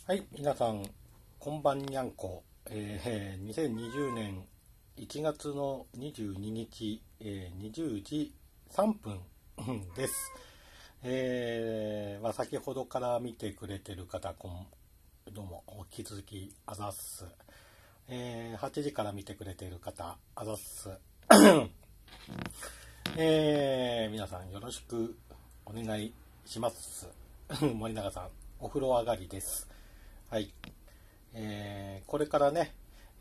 はい、皆さん、こんばんにゃんこ。2020年1月の22日、20時3分です。先ほどから見てくれてる方、どうも、引き続き、あざっす。8時から見てくれている方、あざっす。皆さん、よろしくお願いします。森永さん、お風呂上がりです。はい。これからね、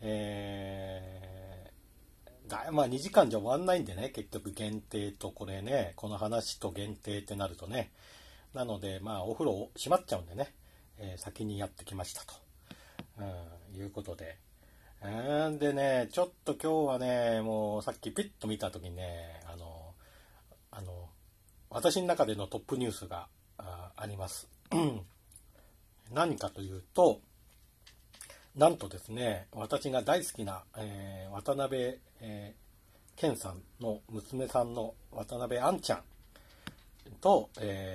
まあ2時間じゃ終わんないんでね、結局限定とこれね、この話と限定ってなるとね、なのでまあお風呂閉まっちゃうんでね、先にやってきましたと、いうことで、でね、ちょっと今日はね、もうさっきピッと見た時にね、あの、私の中でのトップニュースがあります。何かというと、なんとですね、私が大好きな、渡辺、健さんの娘さんの渡辺杏ちゃんと、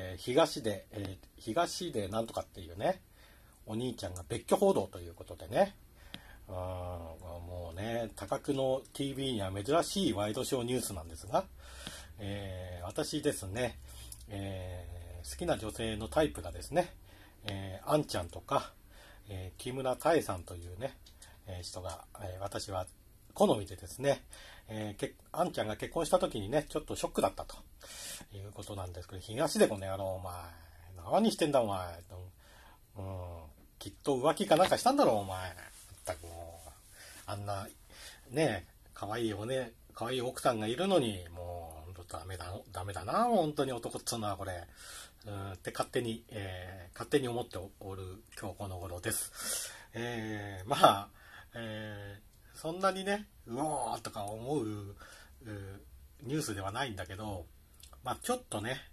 東でなんとかっていうね、お兄ちゃんが別居報道ということでね、もうね、多角の TV には珍しいワイドショーニュースなんですが、私ですね、好きな女性のタイプがですね、杏ちゃんとか、木村多江さんというね、人が、私は好みでですね、あんちゃんが結婚した時にね、ちょっとショックだったということなんですけど、東出この野郎、お前、何してんだお前、きっと浮気かなんかしたんだろうお前、全くもう、あんな、ね、可愛い奥さんがいるのに、もう、ダメだな、本当に男っつうのはこれ。って勝手に思っておる今日この頃です。まあ、そんなにね、うおーとか思うニュースではないんだけど、まあちょっとね、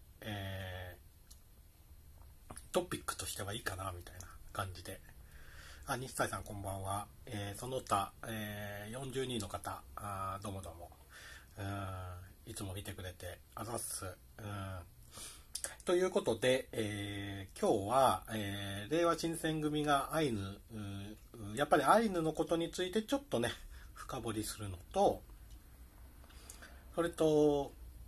トピックとしてはいいかなみたいな感じで。西谷さんこんばんは。その他、40人の方、どうもどうも。いつも見てくれてあざっす。ということで、今日は、令和新選組がやっぱりアイヌのことについてちょっとね深掘りするのと、それと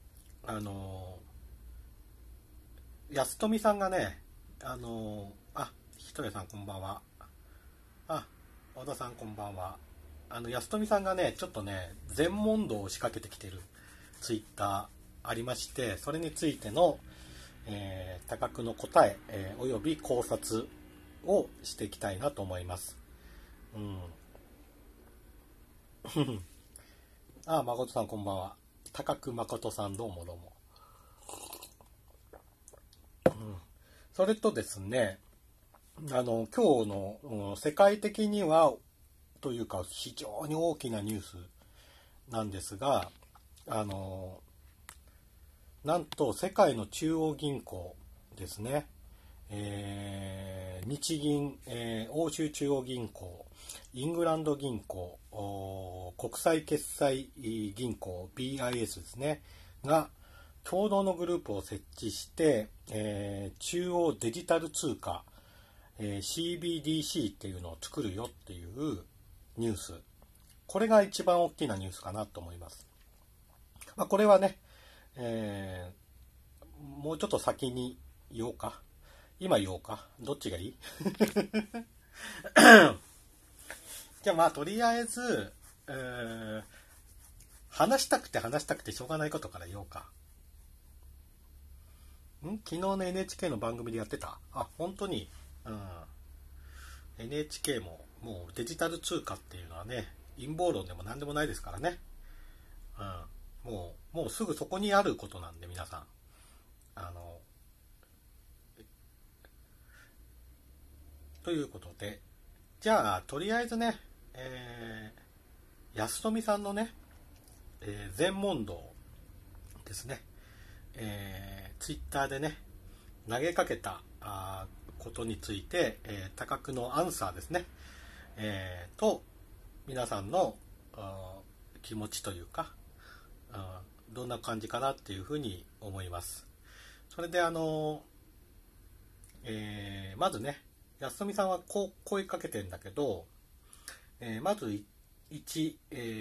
安富さんがね、ひとやさんこんばんは。和田さんこんばんは。安富さんがねちょっとね全問答を仕掛けてきてるツイッターありまして、それについての多角の答え、および考察をしていきたいなと思います。誠さんこんばんは。高久誠さんどうもどうも。それとですね、今日の世界的にはというか非常に大きなニュースなんですが、なんと世界の中央銀行ですね、日銀、欧州中央銀行、イングランド銀行、国際決済銀行 BIS ですねが共同のグループを設置して、中央デジタル通貨、CBDC っていうのを作るよっていうニュース、これが一番大きなニュースかなと思います。これはね、もうちょっと先に言おうか、今言おうか、どっちがいいじゃあとりあえず、話したくてしょうがないことから言おうか。昨日の NHK の番組でやってた。本当に、NHK ももうデジタル通貨っていうのはね、陰謀論でも何でもないですからね。もうすぐそこにあることなんで、皆さん。ということで、じゃあとりあえずね、安富さんのね、全問答ですね、ツイッターでね投げかけたことについて、多角のアンサーですね、と皆さんの気持ちというか、どんな感じかなっていうふうに思います。それでまずね、 安富さんはこう声かけてんだけど、まず1、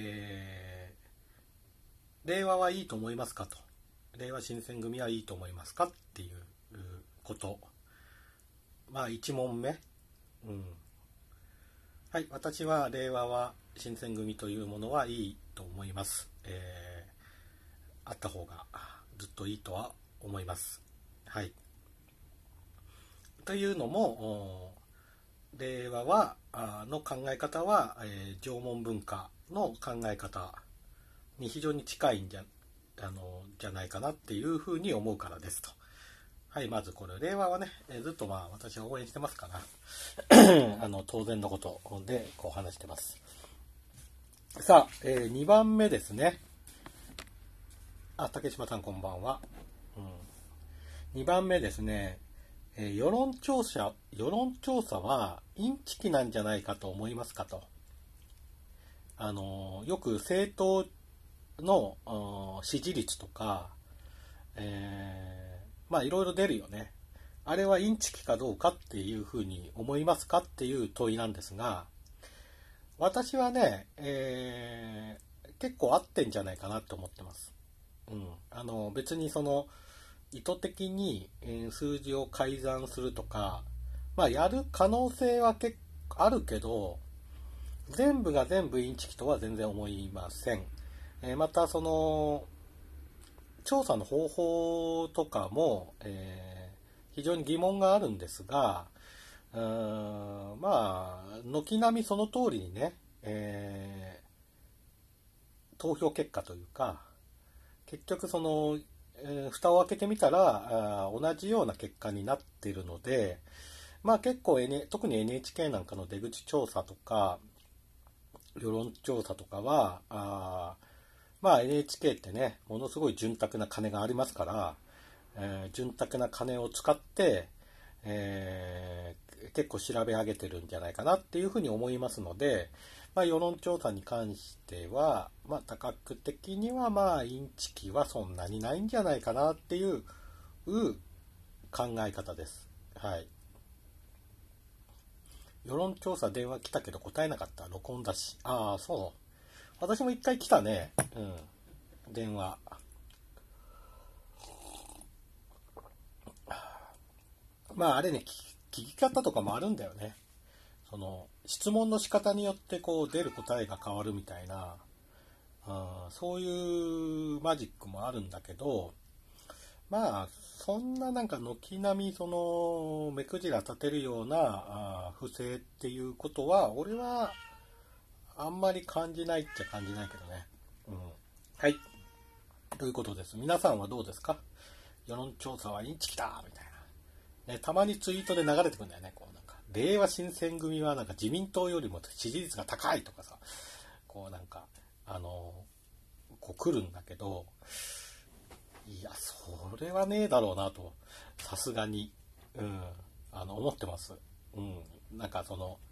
令和はいいと思いますかと。令和新選組はいいと思いますかっていうこと。まあ1問目。うん。はい、私は令和は新選組というものはいいと思います。あった方がずっといいとは思います。はい。というのも、令和はの考え方は、縄文文化の考え方に非常に近いんじゃないかなっていうふうに思うからですと。はい、まずこれ令和はね、ずっとまあ私は応援してますから当然のことでこう話してます。さあ、2番目ですね。竹島さんこんばんは。2番目ですね。世論調査はインチキなんじゃないかと思いますかと。よく政党の支持率とか、まあいろいろ出るよね。あれはインチキかどうかっていうふうに思いますかっていう問いなんですが、私はね、結構合ってんじゃないかなと思ってます。別にその意図的に数字を改ざんするとか、まあやる可能性は結構あるけど、全部が全部インチキとは全然思いません。またその調査の方法とかも、非常に疑問があるんですが、まあ軒並みその通りにね、投票結果というか、結局その、蓋を開けてみたら同じような結果になっているので、まあ結構、特に NHK なんかの出口調査とか世論調査とかはまあ NHK ってね、ものすごい潤沢な金がありますから、潤沢な金を使って、結構調べ上げてるんじゃないかなっていうふうに思いますので、まあ、世論調査に関しては、まあ、多角的にはまあインチキはそんなにないんじゃないかなっていう考え方です。はい。世論調査電話来たけど答えなかった。録音だし。ああ、そう。私も一回来たね。電話。まああれね、聞き方とかもあるんだよね。その質問の仕方によってこう出る答えが変わるみたいな、そういうマジックもあるんだけど、まあそんななんか軒並みその目くじら立てるような不正っていうことは俺はあんまり感じないっちゃ感じないけどね。はい。ということです。皆さんはどうですか？世論調査はインチキだみたいな。ね、たまにツイートで流れてくるんだよね。こうなんか令和新選組はなんか自民党よりも支持率が高いとかさ、こうなんかこう来るんだけど、いやそれはねえだろうなとさすがに、思ってます。なんかその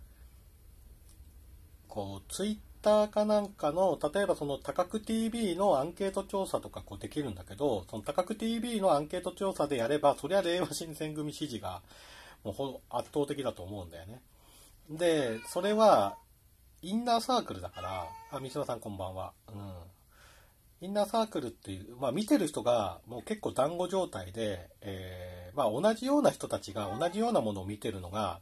こうツイッターかなんかの例えばその多角 TV のアンケート調査とかこうできるんだけど、その多角 TV のアンケート調査でやればそりゃ令和新選組支持がもう圧倒的だと思うんだよね。でそれはインナーサークルだから、三島さんこんばんは。インナーサークルっていう、まあ見てる人がもう結構団子状態で、まあ同じような人たちが同じようなものを見てるのが、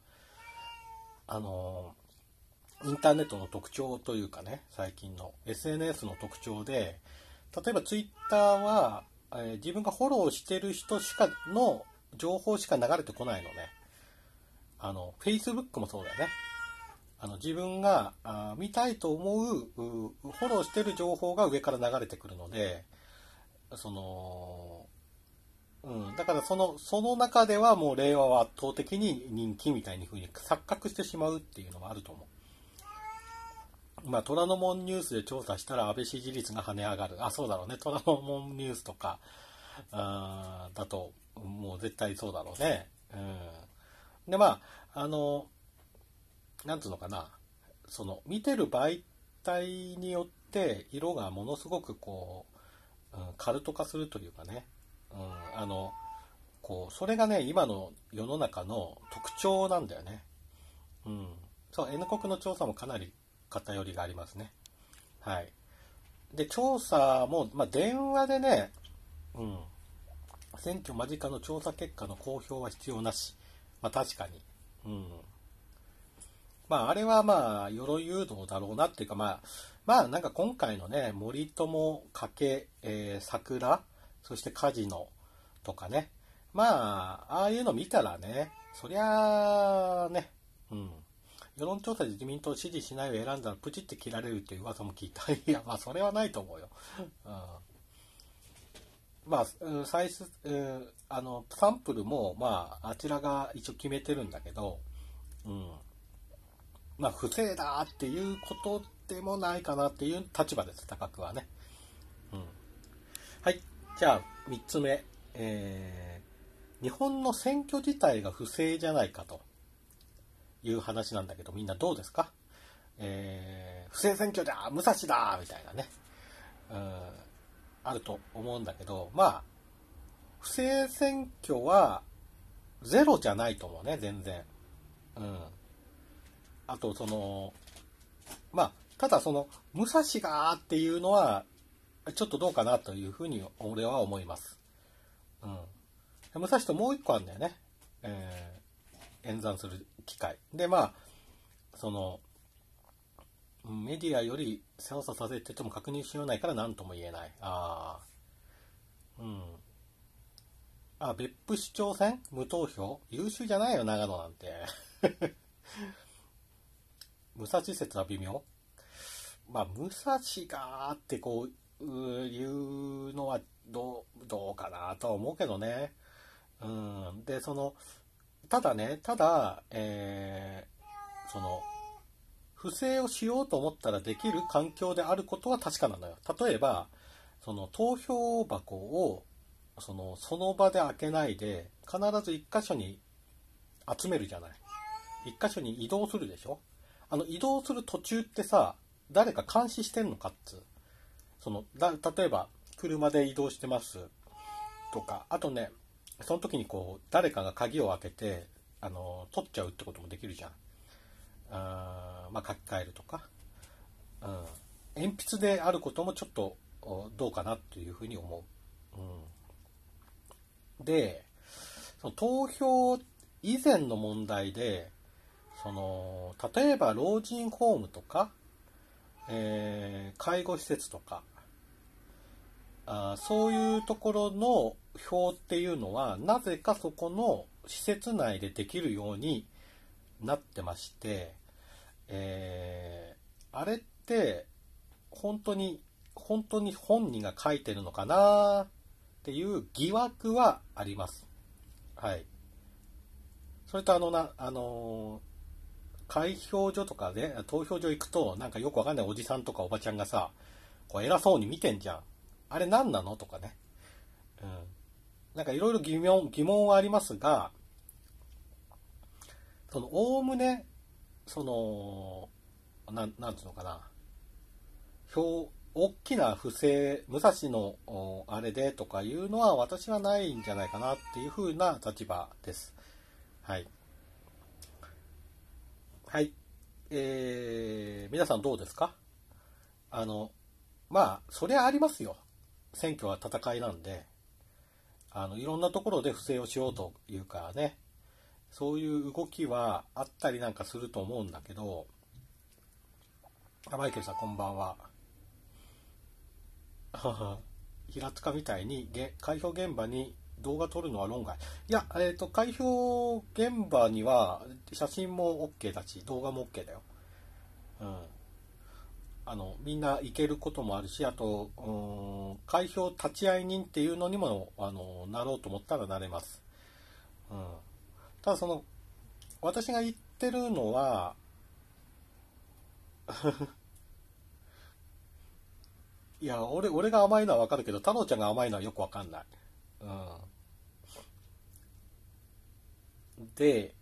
インターネットの特徴というかね、最近の SNS の特徴で、例えばツイッターは、自分がフォローしてる人しかの情報しか流れてこないのね。Facebook もそうだよね。自分が見たいと思うフォローしてる情報が上から流れてくるので、その、だからその中ではもう令和は圧倒的に人気みたいに風に錯覚してしまうっていうのもあると思う。まあ、虎ノ門ニュースで調査したら安倍支持率が跳ね上がる。そうだろうね。虎ノ門ニュースとか、だと、もう絶対そうだろうね。で、まあ、なんつうのかな。その、見てる媒体によって色がものすごくこう、カルト化するというかね。こう、それがね、今の世の中の特徴なんだよね。 うん。そう、N 国の調査もかなり偏りがありますね。はい。で、調査も、まあ、電話でね、うん。選挙間近の調査結果の公表は必要なし。まあ、確かに。うん。まあ、あれはまあ、鎧誘導だろうなっていうか、まあ、なんか今回のね、森友、加計、桜、そしてカジノとかね、まあ、ああいうの見たらね、そりゃあね、うん、世論調査で自民党を支持しないを選んだらプチって切られるっていう噂も聞いた。いや、まあ、それはないと思うよ。うん、まあ、サンプルも、まあ、あちらが一応決めてるんだけど、うん、まあ、不正だっていうことでもないかなっていう立場です、高くはね。うん。はい。じゃあ、3つ目。日本の選挙自体が不正じゃないかという話なんだけど、みんなどうですか？不正選挙だ武蔵だみたいなね。うん、あると思うんだけど、まあ、不正選挙はゼロじゃないと思うね、全然。うん。あと、まあ、ただ武蔵がっていうのは、ちょっとどうかなというふうに俺は思います。うん。武蔵ともう一個あるんだよね。演算する機会。で、まあ、メディアより操作させてても確認しようないから何とも言えない。うん。別府市長選無投票優秀じゃないよ、長野なんて。武蔵説は微妙。まあ、武蔵がってこういうのはどうかなとは思うけどね。うん。で、ただね、不正をしようと思ったらできる環境であることは確かなのよ。例えば、投票箱を、その場で開けないで、必ず一箇所に集めるじゃない。一箇所に移動するでしょ。移動する途中ってさ、誰か監視してんのかっつう。例えば、車で移動してますとか、あとね、その時にこう、誰かが鍵を開けて、取っちゃうってこともできるじゃん。まあ、書き換えるとか。うん。鉛筆であることもちょっと、どうかなというふうに思う。で、その投票以前の問題で、例えば老人ホームとか、介護施設とか、そういうところの表っていうのはなぜかそこの施設内でできるようになってまして、あれって本当に本人が書いてるのかなっていう疑惑はあります。はい。それと開票所とかで投票所行くとなんかよくわかんないおじさんとかおばちゃんがさ、こう偉そうに見てんじゃん。あれ何なのとかね。うん。なんかいろいろ疑問はありますが、おおむね、なんつうのかな。大きな不正、武蔵のあれでとかいうのは私はないんじゃないかなっていう風な立場です。はい。はい。皆さんどうですか？まあ、そりゃありますよ。選挙は戦いなんで、いろんなところで不正をしようというかね、そういう動きはあったりなんかすると思うんだけど、マイケルさんこんばんは。平塚みたいに開票現場に動画撮るのは論外。いや、開票現場には写真も OK だし、動画も OK だよ。うん。みんな行けることもあるし、あと、開票立会人っていうのにも、なろうと思ったらなれます。うん。ただ私が言ってるのは、いや、俺が甘いのはわかるけど、太郎ちゃんが甘いのはよくわかんない。うん。で、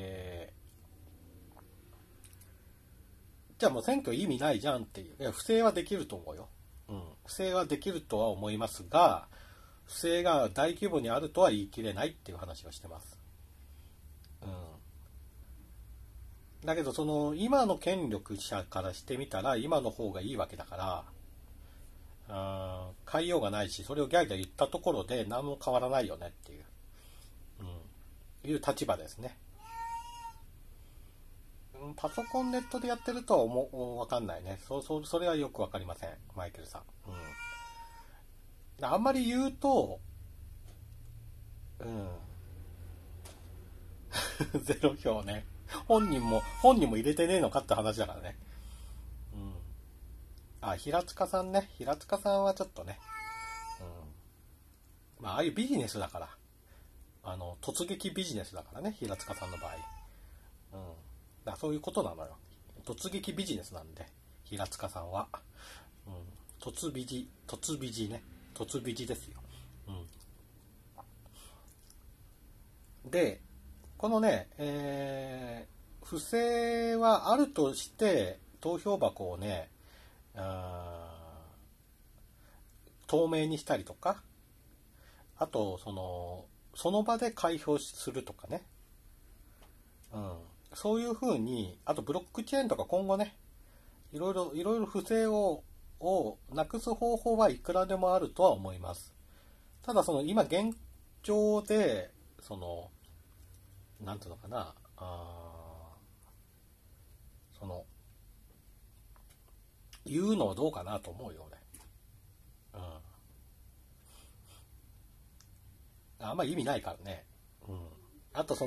じゃあもう選挙意味ないじゃんっていう。いや、不正はできると思うよ。うん。不正はできるとは思いますが、不正が大規模にあるとは言い切れないっていう話をしてます。うん。 だけどその今の権力者からしてみたら今の方がいいわけだから、変えようがないし、それをギャーギャー言ったところで何も変わらないよねっていう、いう立場ですね。パソコンネットでやってるとは分かんないね。それはよく分かりません、マイケルさん。あんまり言うと、ゼロ票ね。本人も入れてねえのかって話だからね。平塚さんね。平塚さんはちょっとね。ああいうビジネスだから。突撃ビジネスだからね、平塚さんの場合。だからそういうことなのよ。突撃ビジネスなんで、平塚さんは。突ビジね。突ビジですよ。で、このね、不正はあるとして投票箱をね、透明にしたりとか、あとその場で開票するとかね、そういう風に、あとブロックチェーンとか今後ね、いろいろ不正をなくす方法はいくらでもあるとは思います。ただ今現状でなんていうのかな、言うのはどうかなと思うよ俺。あんま意味ないからね。あと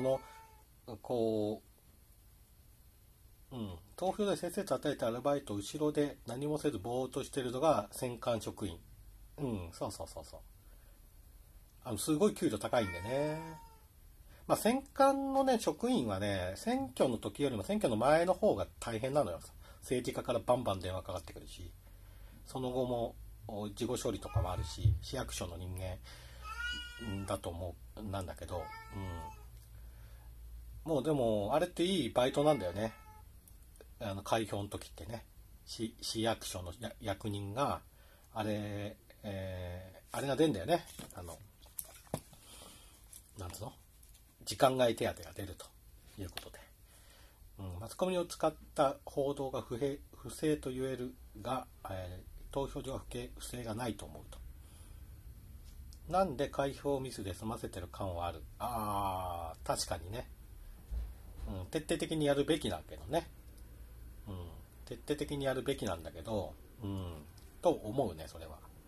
投票でせっせと与えたアルバイトを後ろで何もせずぼーっとしてるのが選管職員。そう。すごい給料高いんでね。選管のね、職員はね、選挙の時よりも選挙の前の方が大変なのよ。政治家からバンバン電話かかってくるし、その後も事後処理とかもあるし、市役所の人間だと思う、なんだけど、もうでも、あれっていいバイトなんだよね。開票の時ってね。市役所の役人が、あれが出んだよね。なんつうの？時間外手当が出るということで。マスコミを使った報道が不正と言えるが、投票所は不正がないと思うと。なんで開票ミスで済ませてる感はある。確かにね。徹底的にやるべきだけどね。徹底的にやるべきなんだけど、と思うね、それは。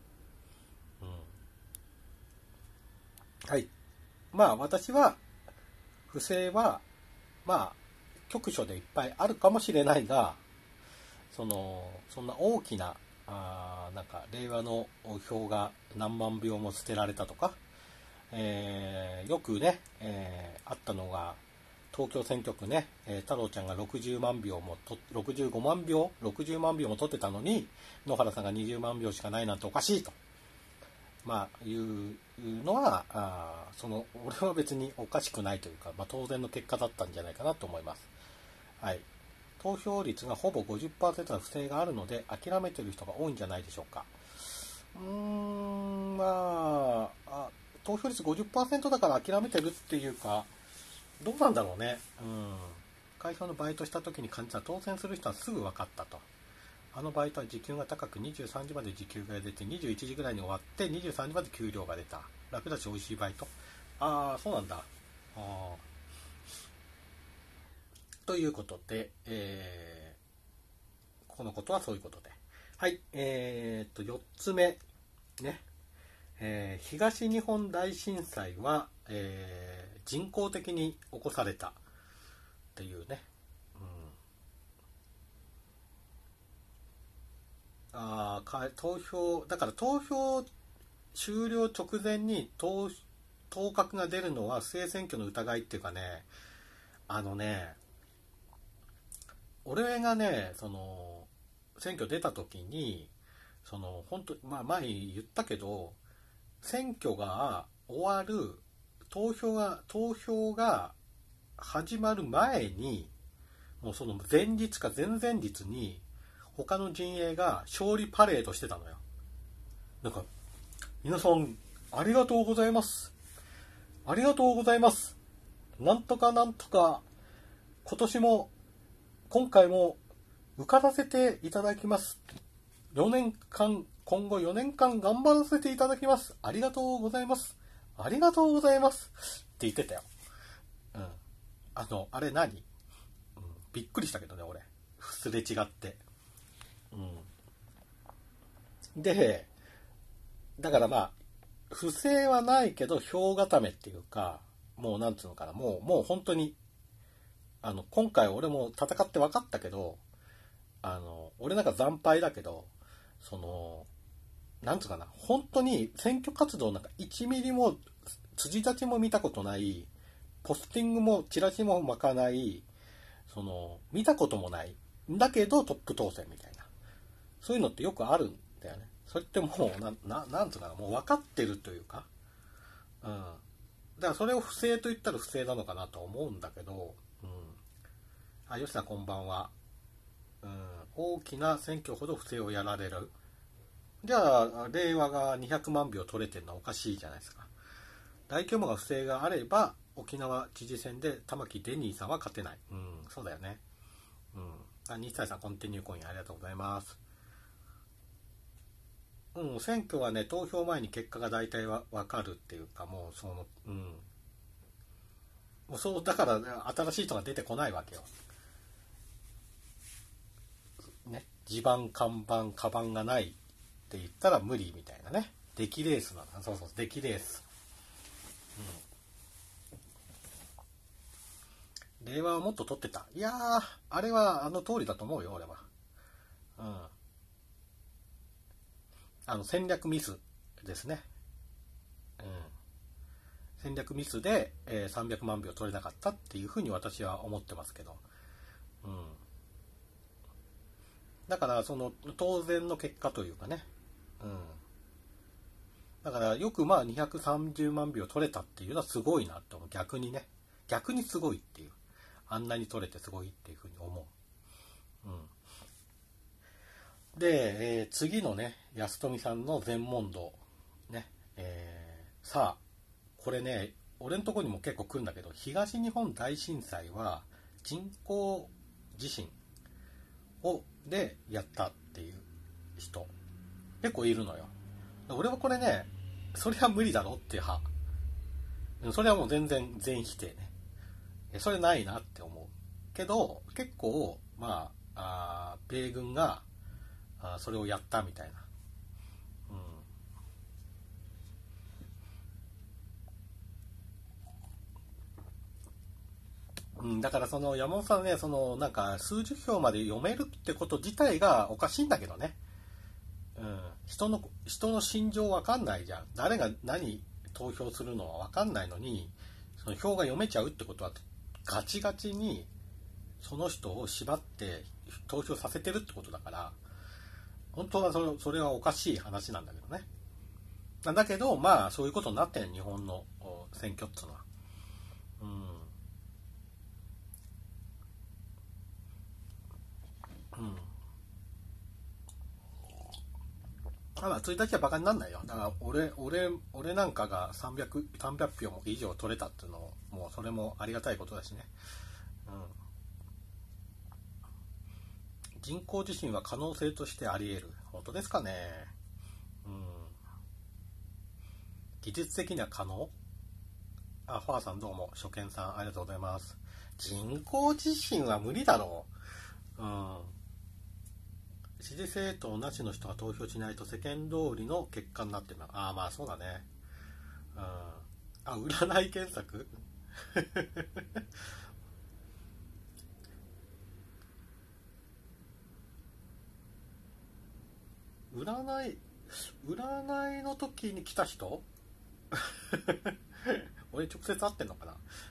はい。私は、不正は、局所でいっぱいあるかもしれないが、そんな大きな、なんか、令和の票が何万票も捨てられたとか、よくね、あったのが、東京選挙区ね、太郎ちゃんが65万票も取ってたのに、野原さんが20万票しかないなんておかしいと。いうのは、俺は別におかしくないというか、当然の結果だったんじゃないかなと思います。はい。投票率がほぼ 50% の不正があるので、諦めている人が多いんじゃないでしょうか。投票率 50% だから諦めてるっていうか、どうなんだろうね。開票のバイトした時に感じた当選する人はすぐ分かったと。あのバイトは時給が高く23時まで時給が出て21時ぐらいに終わって23時まで給料が出た。楽だし美味しいバイト。そうなんだ。ということで、このことはそういうことで。はい。4つ目。ね。東日本大震災は、人工的に起こされたっていうね。投票終了直前に当確が出るのは不正選挙の疑いっていうかね、俺がね、選挙出た時に、本当、前言ったけど、選挙が終わる、投票が始まる前に、もうその前日か前々日に、他の陣営が勝利パレードしてたのよ。なんか、皆さん、ありがとうございます。ありがとうございます。なんとかなんとか、今年も今回も受からせていただきます。4年間、今後4年間頑張らせていただきます。ありがとうございます。ありがとうございます。って言ってたよ。うん。あれ何、びっくりしたけどね、俺。すれ違って。で、だからまあ、不正はないけど、票固めっていうか、もうなんつうのかな、もう本当に、今回俺も戦って分かったけど、俺なんか惨敗だけど、なんつうかな、本当に選挙活動なんか1ミリも辻立ちも見たことない、ポスティングもチラシも巻かない、見たこともない、だけどトップ当選みたいな。そういうのってよくあるんだよね。それってもう、なんつうかな、もう分かってるというか、だからそれを不正と言ったら不正なのかなと思うんだけど、吉さんこんばんは。大きな選挙ほど不正をやられる。じゃあ、令和が200万票取れてるのはおかしいじゃないですか。大規模な不正があれば、沖縄知事選で玉城デニーさんは勝てない。そうだよね。西谷さん、コンティニューコインありがとうございます。選挙はね、投票前に結果が大体わかるっていうか、もうそう、だから、ね、新しい人が出てこないわけよ。ね、地盤、看板、カバンがないって言ったら無理みたいなね。出来レースなの。そうそう、出来レース。令和はもっと取ってた。いやー、あれは通りだと思うよ、俺は。戦略ミスですね。戦略ミスで、300万票取れなかったっていうふうに私は思ってますけど。だから、当然の結果というかね。だからよくまあ230万票取れたっていうのはすごいなって思う。逆にね。逆にすごいっていう。あんなに取れてすごいっていうふうに思う。で、次のね、安富さんの全問答。ね。さあ、これね、俺のところにも結構来るんだけど、東日本大震災は人工地震でやったっていう人結構いるのよ。俺はこれね、それは無理だろっていう派。それはもう全然全否定ね。それないなって思うけど、結構まあ米軍がそれをやったみたいな。だから山本さんね、なんか数十票まで読めるってこと自体がおかしいんだけどね。人の心情わかんないじゃん。誰が何投票するのはわかんないのに、その票が読めちゃうってことはガチガチにその人を縛って投票させてるってことだから、本当はそれはおかしい話なんだけどね。だけどまあそういうことになってん、日本の選挙っていうのは。まあ1日はバカになんないよ。だから俺なんかが300票も以上取れたっていうのもうそれもありがたいことだしね。人工地震は可能性としてあり得る。本当ですかね。技術的には可能？ファーさんどうも、初見さんありがとうございます。人工地震は無理だろう。支持政党なしの人が投票しないと世間通りの結果になってるな。まあそうだね。占い検索占いの時に来た人俺直接会ってんのかな。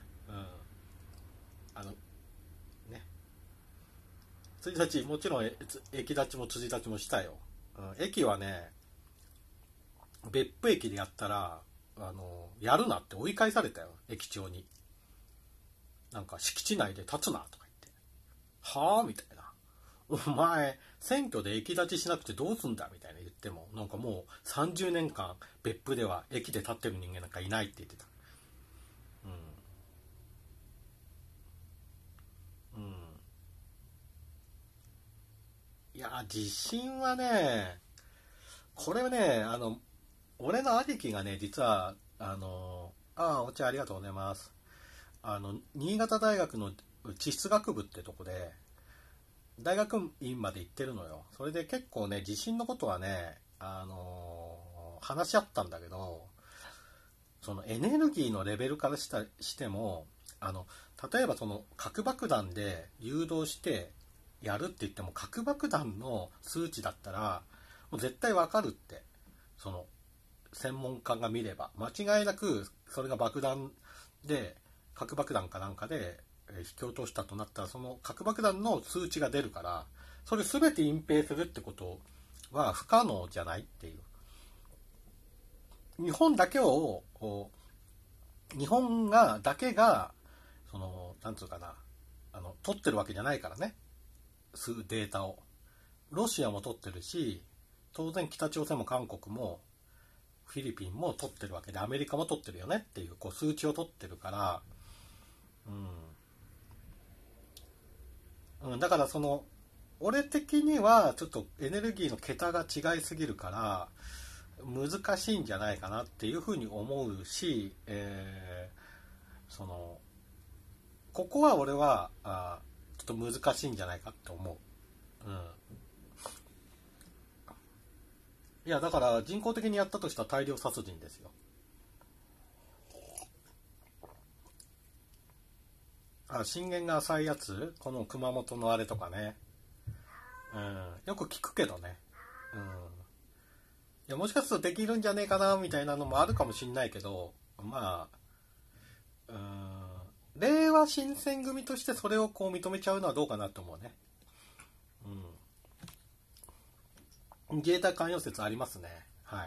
ね、辻立ちもちろん駅立ちも辻立ちもしたよ。駅はね、別府駅でやったらやるなって追い返されたよ、駅長に。なんか敷地内で立つなとか言って、はあみたいな。お前選挙で駅立ちしなくてどうすんだみたいな言っても、なんかもう30年間別府では駅で立ってる人間なんかいないって言ってた。 や、地震はね、これはね、俺の兄貴がね、実は、お茶ありがとうございます。新潟大学の地質学部ってとこで、大学院まで行ってるのよ。それで結構ね、地震のことはね、話し合ったんだけど、そのエネルギーのレベルからしても、例えばその核爆弾で誘導してやるって言っても、核爆弾の数値だったら、もう絶対わかるって、その専門家が見れば、間違いなくそれが爆弾で、核爆弾かなんかで引き落としたとなったら、その核爆弾の数値が出るから、それ全て隠蔽するってことは不可能じゃないっていう。日本だけがそのなんつうかな、取ってるわけじゃないからね、データを。ロシアも取ってるし、当然北朝鮮も韓国もフィリピンも取ってるわけで、アメリカも取ってるよねっていう、数値を取ってるから、だからその俺的にはちょっとエネルギーの桁が違いすぎるから難しいんじゃないかなっていうふうに思うし、そのここは俺はちょっと難しいんじゃないかって思う。いやだから人工的にやったとしたら大量殺人ですよ。震源が浅いやつ、この熊本のあれとかね、よく聞くけどね、いやもしかするとできるんじゃねえかなみたいなのもあるかもしんないけど、まあ令和新選組としてそれをこう認めちゃうのはどうかなと思うね。自衛隊関与説ありますね。はい。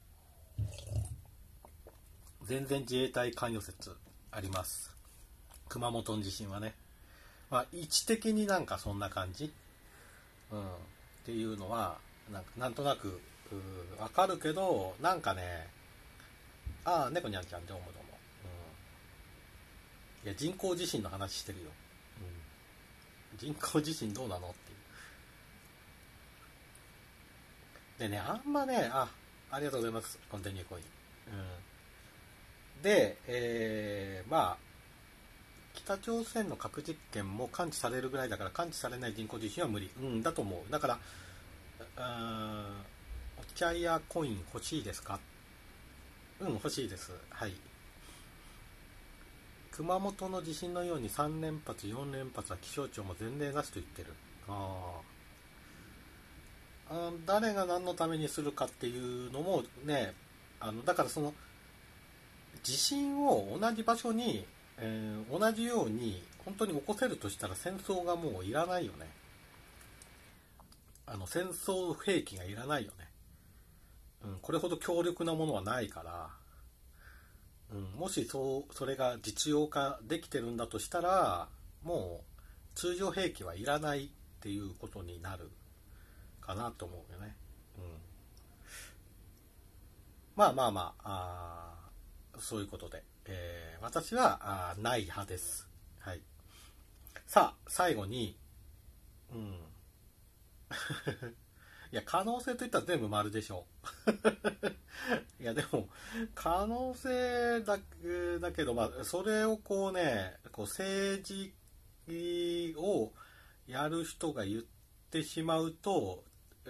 全然自衛隊関与説あります。熊本の地震はね。まあ位置的になんかそんな感じ、っていうのはなんとなくわかるけど、なんかね、猫にゃんちゃんどうもどうも、いや人工地震の話してるよ、人工地震どうなのっていう。でね、あんまね、ありがとうございます、コンティニューコイン。で、まあ北朝鮮の核実験も感知されるぐらいだから、感知されない人工地震は無理、だと思う。だからお茶やコイン欲しいですか？欲しいです。はい。熊本の地震のように3連発4連発は気象庁も前例なしと言ってる。誰が何のためにするかっていうのもね、だからその地震を同じ場所に、同じように本当に起こせるとしたら戦争がもういらないよね。戦争兵器がいらないよね。これほど強力なものはないから、もしそれが実用化できてるんだとしたら、もう通常兵器はいらないっていうことになるかなと思うよね。まあそういうことで、私はない派です。はい。さあ最後に、いや可能性といったら全部丸でしょいやでも可能性だけど、それをこうね、政治をやる人が言ってしまうと、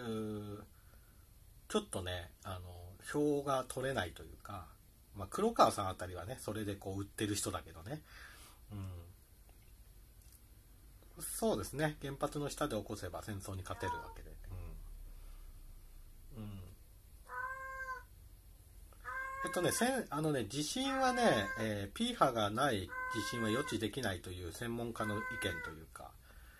ちょっとね票が取れないというか、黒川さんあたりはねそれでこう売ってる人だけどね、そうですね、原発の下で起こせば戦争に勝てるわけで、地震はね、P 波がない地震は予知できないという専門家の意見というか、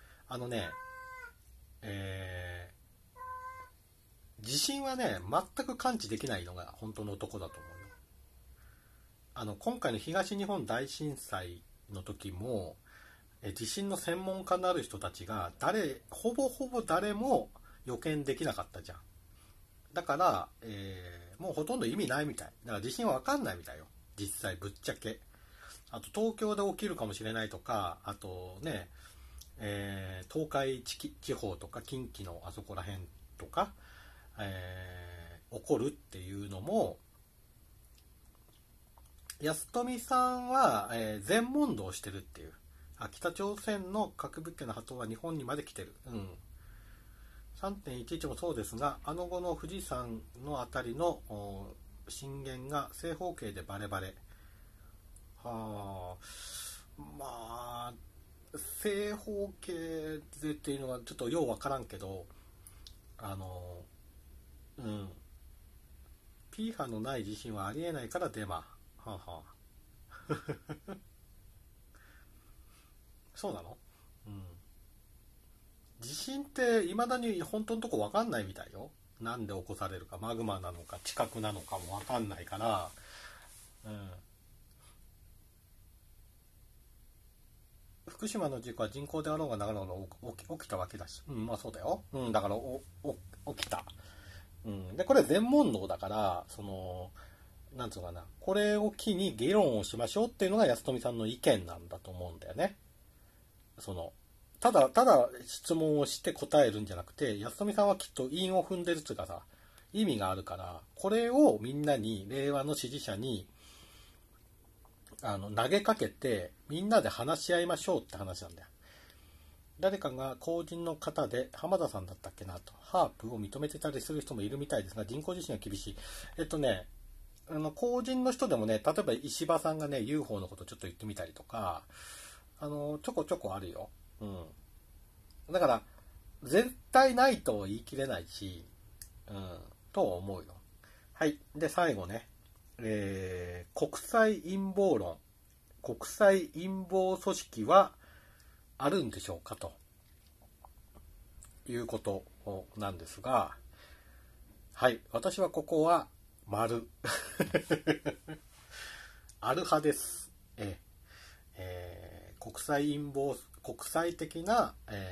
地震はね全く感知できないのが本当のとこだと思うよ。今回の東日本大震災の時も地震の専門家になる人たちがほぼ誰も予見できなかったじゃん。だから、もうほとんど意味ないみたい。だから地震は分かんないみたいよ、実際ぶっちゃけ。あと東京で起きるかもしれないとか、あとね東海地方とか近畿のあそこら辺とか、起こるっていうのも、安富さんは、全問答してるっていう。北朝鮮の核物件の波頭は日本にまで来てる。3.11 もそうですが、あの後の富士山のあたりの震源が正方形でバレバレ。まあ、正方形でっていうのはちょっとようわからんけど、P 波のない地震はありえないからデマ。そうなの？地震って未だに本当のとこわかんないみたいよ。なんで起こされるか、マグマなのか地殻なのかもわかんないから、福島の事故は人工であろうがなかろうが起きたわけだし、まあそうだよ。だから起きた。でこれ全問答だから、なんつうかな、これを機に議論をしましょうっていうのが安富さんの意見なんだと思うんだよね。ただ質問をして答えるんじゃなくて、安富さんはきっと韻を踏んでるっていうかさ、意味があるから、これをみんなに、令和の支持者に投げかけて、みんなで話し合いましょうって話なんだよ。誰かが公人の方で、浜田さんだったっけなと、ハープを認めてたりする人もいるみたいですが、人工地震は厳しい。公人の人でもね、例えば石破さんがね、UFO のことちょっと言ってみたりとか、ちょこちょこあるよ。だから、絶対ないと言い切れないし、と思うよ。はい。で、最後ね、国際陰謀論。国際陰謀組織はあるんでしょうかということなんですが、はい。私はここは、丸。ある派です。国際的な、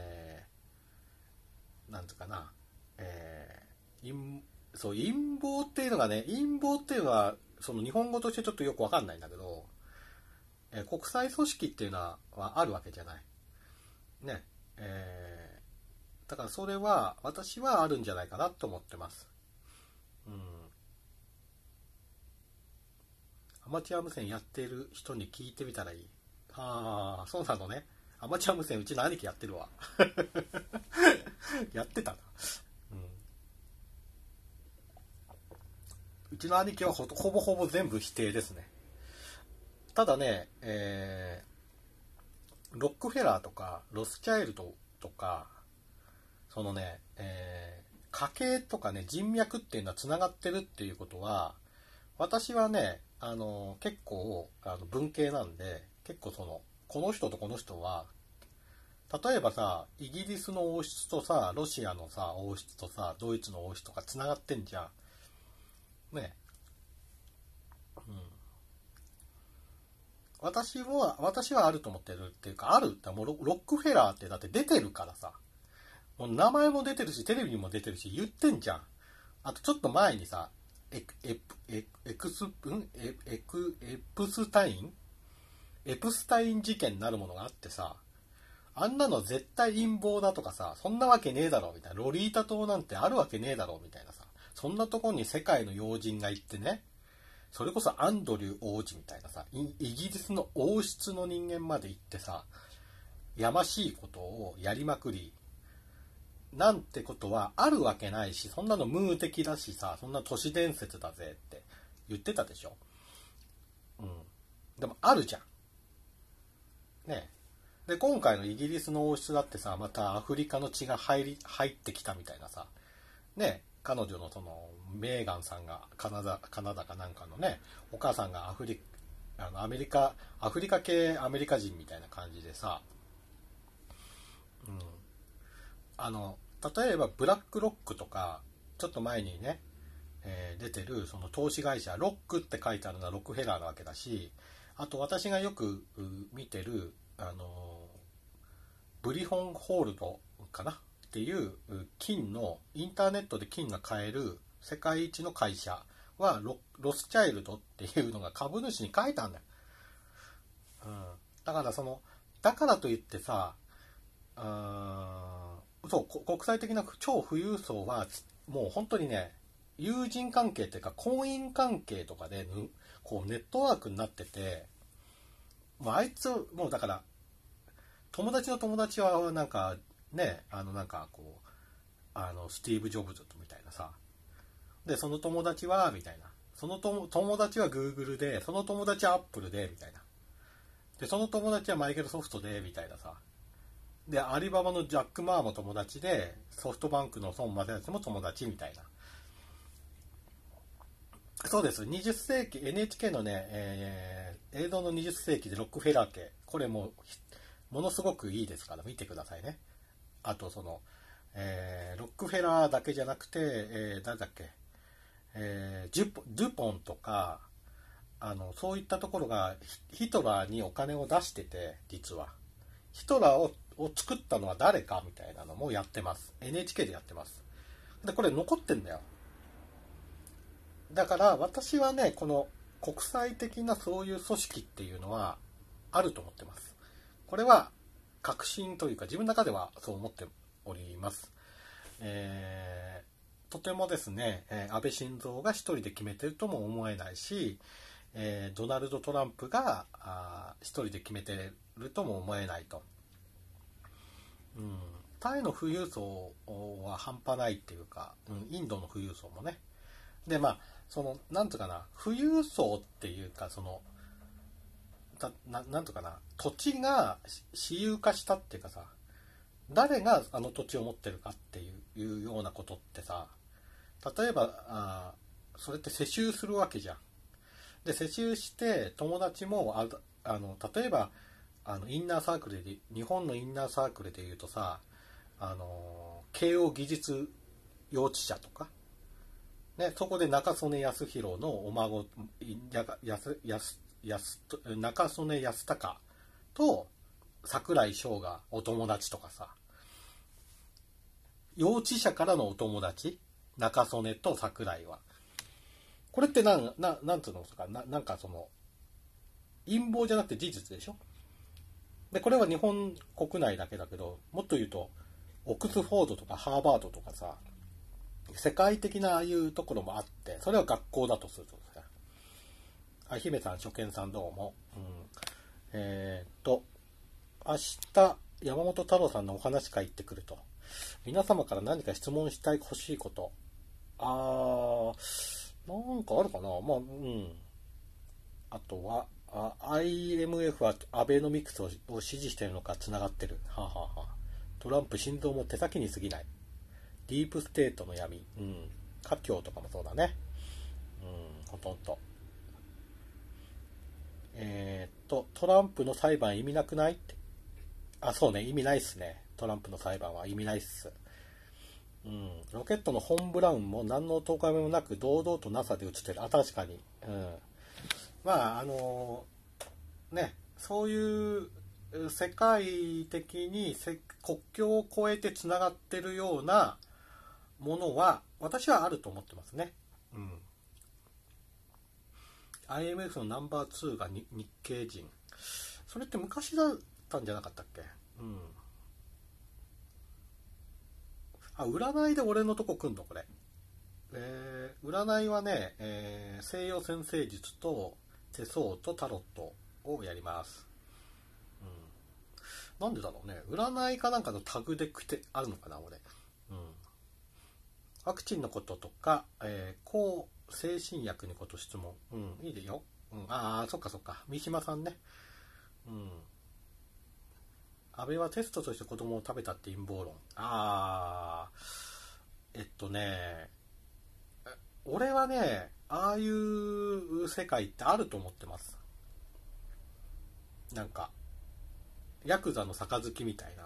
なんつうかな、陰謀っていうのがね、陰謀っていうのは、日本語としてちょっとよくわかんないんだけど、国際組織っていうのはあるわけじゃない。ね。だからそれは、私はあるんじゃないかなと思ってます。アマチュア無線やってる人に聞いてみたらいい。そうなのね。アマチュア無線うちの兄貴やってるわ。やってたな。うちの兄貴はほぼほぼ全部否定ですね。ただね、ロックフェラーとかロスチャイルドとか、家系とかね、人脈っていうのはつながってるっていうことは、私はね、結構文系なんで、結構この人とこの人は、例えばさ、イギリスの王室とさ、ロシアのさ王室とさ、ドイツの王室とかつながってんじゃんね。私はあると思ってるっていうか、あるってもうロックフェラーってだって出てるからさ、もう名前も出てるしテレビにも出てるし言ってんじゃん。あとちょっと前にさ、エプスタイン事件なるものがあってさ、あんなの絶対陰謀だとかさ、そんなわけねえだろみたいな、ロリータ島なんてあるわけねえだろみたいなさ、そんなとこに世界の要人が行ってね、それこそアンドリュー王子みたいなさ、イギリスの王室の人間まで行ってさ、やましいことをやりまくり、なんてことはあるわけないし、そんなのムー的だしさ、そんな都市伝説だぜって言ってたでしょ。でもあるじゃん。ね。で、今回のイギリスの王室だってさ、またアフリカの血が入ってきたみたいなさ、ね。彼女のメーガンさんがカナダかなんかのね、お母さんがアフリカ系アメリカ人みたいな感じでさ、例えばブラックロックとか、ちょっと前にね、出てるその投資会社、ロックって書いてあるのはロックフェラーなわけだし、あと私がよく見てる、ブリホンホールドかなっていう金の、インターネットで金が買える世界一の会社はロスチャイルドっていうのが株主に書いたんだよ。だからだからといってさ、 そう国際的な超富裕層はもう本当にね、友人関係っていうか婚姻関係とかでこうネットワークになってて、もうあいつもうだから友達の友達はなんかね、なんかこうスティーブ・ジョブズみたいなさ、でその友達はみたいな、その友達は Google で、その友達は Apple でみたいな、でその友達はマイクロソフトでみたいなさ、でアリババのジャック・マーも友達で、ソフトバンクの孫正義も友達みたいな。そうです。20世紀 NHK のね、映像の20世紀でロックフェラー家、これもものすごくいいですから見てくださいね。あとその、ロックフェラーだけじゃなくて、誰だっけ、ドゥポンとかそういったところがヒトラーにお金を出してて、実はヒトラーを作ったのは誰かみたいなのもやってます。 NHK でやってます。でこれ残ってんだよ。だから私はね、この国際的なそういう組織っていうのはあると思ってます。これは確信というか自分の中ではそう思っております。とてもですね、安倍晋三が一人で決めてるとも思えないし、ドナルド・トランプが一人で決めてるとも思えないと。タイの富裕層は半端ないっていうか、インドの富裕層もね。でまあそのなんとかな、富裕層っていうか、そのなんとかな、土地が私有化したっていうかさ、誰があの土地を持ってるかっていうようなことってさ、例えばそれって世襲するわけじゃん。で世襲して友達も例えばインナーサークルで、日本のインナーサークルでいうとさ、慶応義塾幼稚舎とかね、そこで中曽根康弘のお孫中曽根康隆と櫻井翔がお友達とかさ、幼稚舎からのお友達、中曽根と櫻井は、これってなんていうのかなんかその陰謀じゃなくて事実でしょ。でこれは日本国内だけだけど、もっと言うとオックスフォードとかハーバードとかさ、世界的なああいうところもあって、それは学校だとするとですね。あ、姫さん、初見さんどうも。明日、山本太郎さんのお話会行ってくると。皆様から何か質問したい、欲しいこと。なんかあるかな。まあ、あとは、IMF はアベノミクスを支持しているのか繋がってる。トランプ心臓も手先に過ぎない。ディープステートの闇、華僑とかもそうだね。ほとんど。トランプの裁判意味なくないって。そうね、意味ないっすね。トランプの裁判は意味ないっす。ロケットのホン・ブラウンも何の咎めもなく堂々と NASA で映ってる。確かに。まあね、そういう世界的に国境を越えてつながってるようなものは私はあると思ってますね。IMF のナンバー2が日系人。それって昔だったんじゃなかったっけ。占いで俺のとこ来んのこれ。占いはね、西洋占星術と手相とタロットをやります。なんでだろうね。占いかなんかのタグであるのかな俺。ワクチンのこととか、抗精神薬のこと質問。いいでよ。そっか。三島さんね。安倍はテストとして子供を食べたって陰謀論。俺はね、ああいう世界ってあると思ってます。なんか、ヤクザの杯みたいな。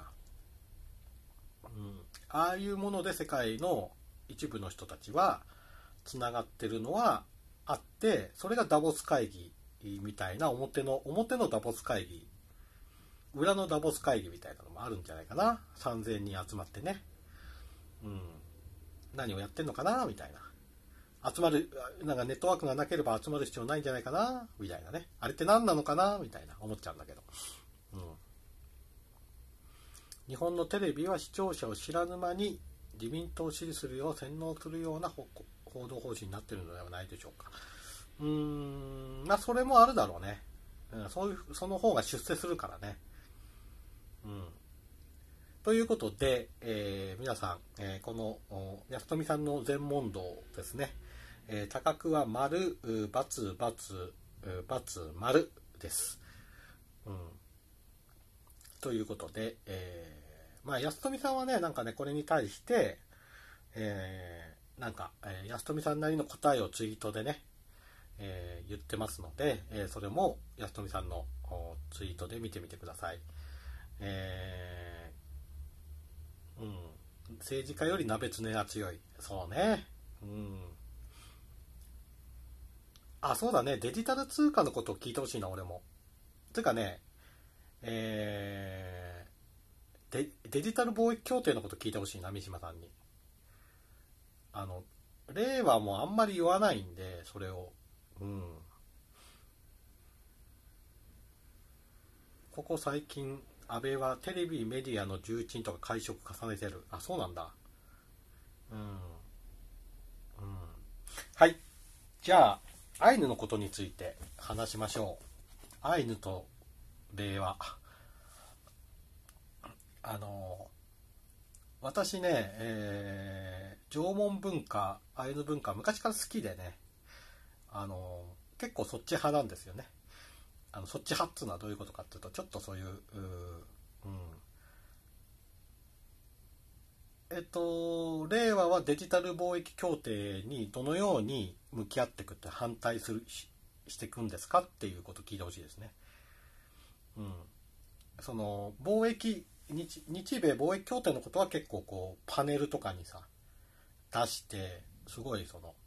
ああいうもので世界の一部の人たちはつながってるのはあって、それがダボス会議みたいな、表のダボス会議、裏のダボス会議みたいなのもあるんじゃないかな。3000人集まってね、何をやってんのかなみたいな。集まる、なんかネットワークがなければ集まる必要ないんじゃないかなみたいなね。あれって何なのかなみたいな思っちゃうんだけど。 日本のテレビは視聴者を知らぬ間に自民党を支持するよう洗脳するような報道方針になっているのではないでしょうか。まあそれもあるだろうね。その方が出世するからね。ということで、皆さん、この安富さんの全問答ですね、高くは丸、×、×、×、丸です。ということで、まあ安富さんはね、なんかね、これに対して、安富さんなりの答えをツイートでね、言ってますので、それも安富さんのツイートで見てみてください。政治家より鍋つねが強い。そうね。あ、そうだね。デジタル通貨のことを聞いてほしいな、俺も。てかね、デジタル貿易協定のこと聞いてほしいな、三島さんに。令和もあんまり言わないんで、それを。ここ最近、安倍はテレビメディアの重鎮とか会食重ねてる。あ、そうなんだ。はい。じゃあ、アイヌのことについて話しましょう。アイヌと令和。私ね、縄文文化、アイヌ文化、昔から好きでね、結構そっち派なんですよね。そっち派っていうのはどういうことかっていうと、ちょっとそういう、令和はデジタル貿易協定にどのように向き合っていくって反対していくんですかっていうことを聞いてほしいですね。その貿易日米貿易協定のことは結構こうパネルとかにさ出してすごいその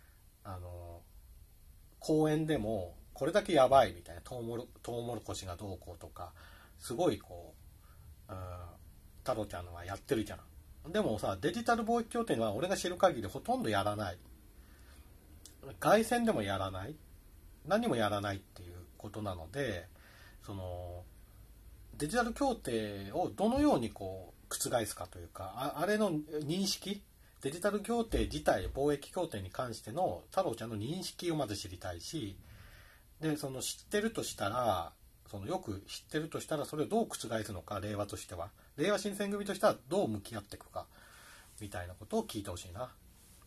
講演でもこれだけやばいみたいなトウモロコシがどうこうとかすごいこう太郎ちゃんはやってるじゃん。でもさデジタル貿易協定は俺が知る限りほとんどやらない。外線でもやらない。何もやらないっていうことなのでそのデジタル協定をどのようにこう覆すかというかあれの認識デジタル協定自体貿易協定に関しての太郎ちゃんの認識をまず知りたいしでその知ってるとしたらよく知ってるとしたらそれをどう覆すのか令和としては令和新選組としてはどう向き合っていくかみたいなことを聞いてほしいな。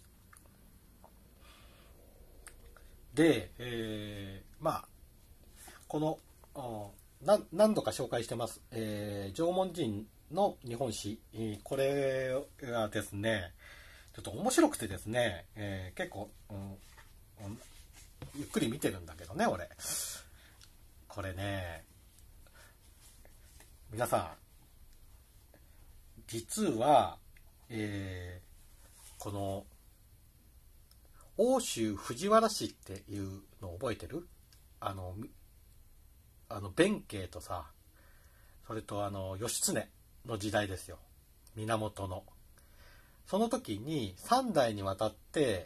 で、まあこの何度か紹介してます、縄文人の日本史、これがですねちょっと面白くてですね、結構、ゆっくり見てるんだけどね俺これね皆さん実は、この奥州藤原氏っていうのを覚えてる？弁慶とさそれと義経の時代ですよ。源のその時に3代にわたって、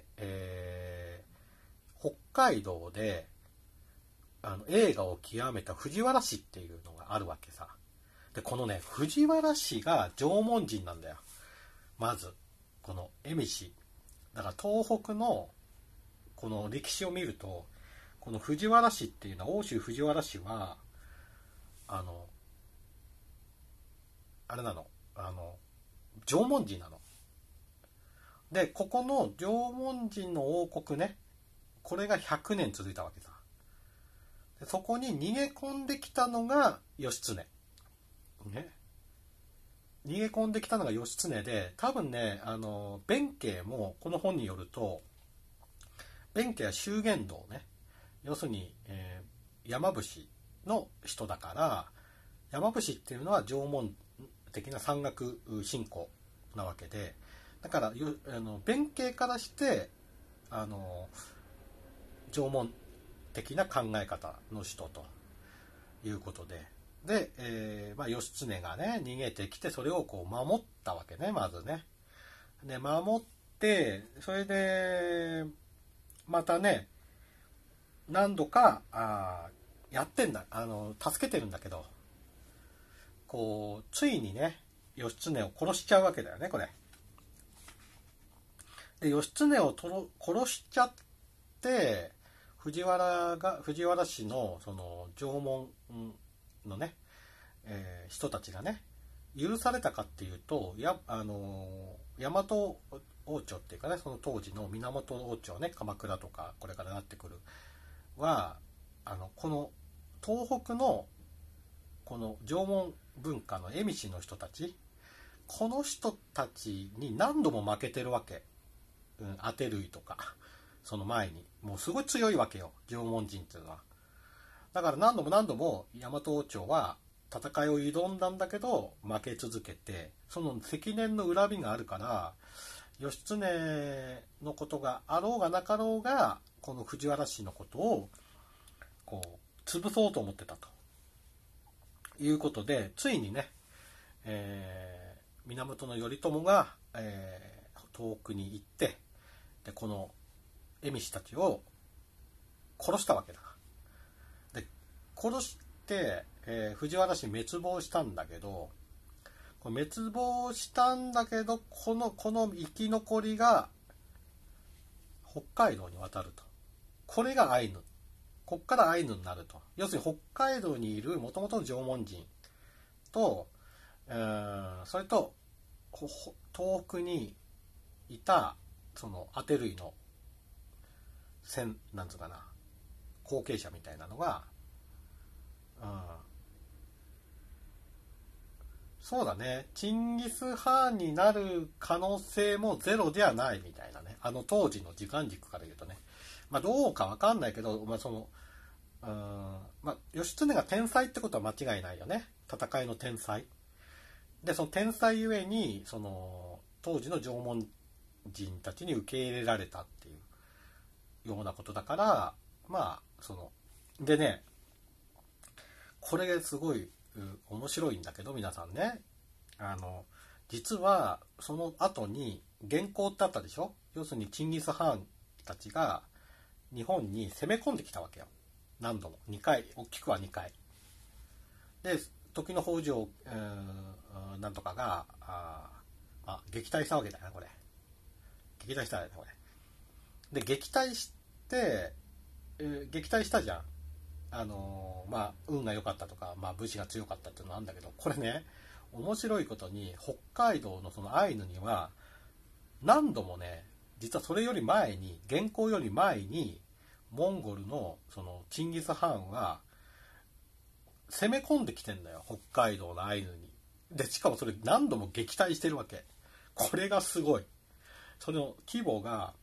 北海道で映画を極めた藤原氏っていうのがあるわけさ。でこのね藤原氏が縄文人なんだよ。まずこの蝦夷だから東北のこの歴史を見るとこの藤原氏っていうのは奥州藤原氏はあれなの縄文人なの。でここの縄文人の王国ねこれが100年続いたわけさ。でそこに逃げ込んできたのが義経ね。逃げ込んできたのが義経で多分ね弁慶もこの本によると弁慶は修験道ね要するに、山伏の人だから山伏っていうのは縄文的な山岳信仰なわけでだから弁慶からして縄文的な考え方の人ということで義経がね逃げてきてそれをこう守ったわけねまずね。で守ってそれでまたね何度かやってんだ助けてるんだけどこうついにね義経を殺しちゃうわけだよね、これ。で、義経を殺しちゃって、藤原氏のその縄文のね、人たちがね、許されたかっていうと、大和王朝っていうかね、その当時の源王朝ね、鎌倉とかこれからなってくるは、この東北のこの縄文文化の蝦夷の人たち、この人たちに何度も負けてるわけ。当て類とか、その前に。もうすごい強いわけよ、縄文人っていうのは。だから何度も大和王朝は戦いを挑んだんだけど、負け続けて、その積年の恨みがあるから、義経のことがあろうがなかろうが、この藤原氏のことを、こう、潰そうと思ってたと。いうことで、ついにね、源頼朝が、東北に行って、でこの蝦夷たちを殺したわけだ。で殺して、藤原氏滅亡したんだけど、この生き残りが北海道に渡ると。これがアイヌ。こっからアイヌになると。要するに北海道にいるもともとの縄文人と、それと東北にいたその当て類のなんつうかな、後継者みたいなのが、そうだね、チンギス・ハーンになる可能性もゼロではないみたいなね、当時の時間軸から言うとね、まあどうかわかんないけど、まあその義経が天才ってことは間違いないよね。戦いの天才で、その天才ゆえにその当時の縄文人たちに受け入れられたっていうようなことだから、まあそのでね、これがすごい面白いんだけど、皆さんね、実はその後に元寇ってあったでしょ。要するにチンギス・ハーンたちが日本に攻め込んできたわけよ。何度も2回、大きくは2回で、時の北条、なんとかが撃退したわけだよね、これ。撃退したよね、これ。で、撃退したじゃん。運が良かったとか、武士が強かったっていうのはあるんだけど、これね、面白いことに、北海道のそのアイヌには、何度もね、実はそれより前に、元寇より前に、モンゴルのそのチンギス・ハーンは、攻め込んできてんだよ、北海道のアイヌに。で、しかもそれ何度も撃退してるわけ。これがすごい。その規模が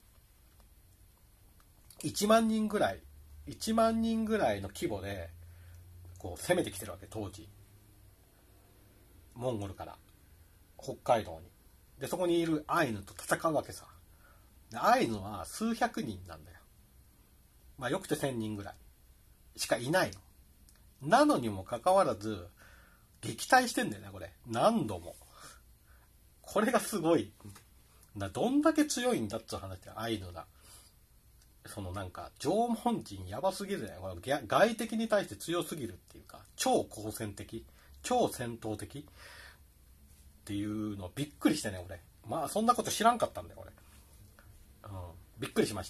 1万人ぐらいの規模でこう攻めてきてるわけ、当時。モンゴルから北海道に。で、そこにいるアイヌと戦うわけさ。で、アイヌは数百人なんだよ。よくて1000人ぐらいしかいないの。なのにもかかわらず撃退してんだよね、これ。何度も。これがすごい。どんだけ強いんだっつう話で、アイヌが。そのなんか、縄文人やばすぎるね。外敵に対して強すぎるっていうか、超好戦的、超戦闘的っていうのびっくりしてね、俺。そんなこと知らんかったんだよ、俺。びっくりしました。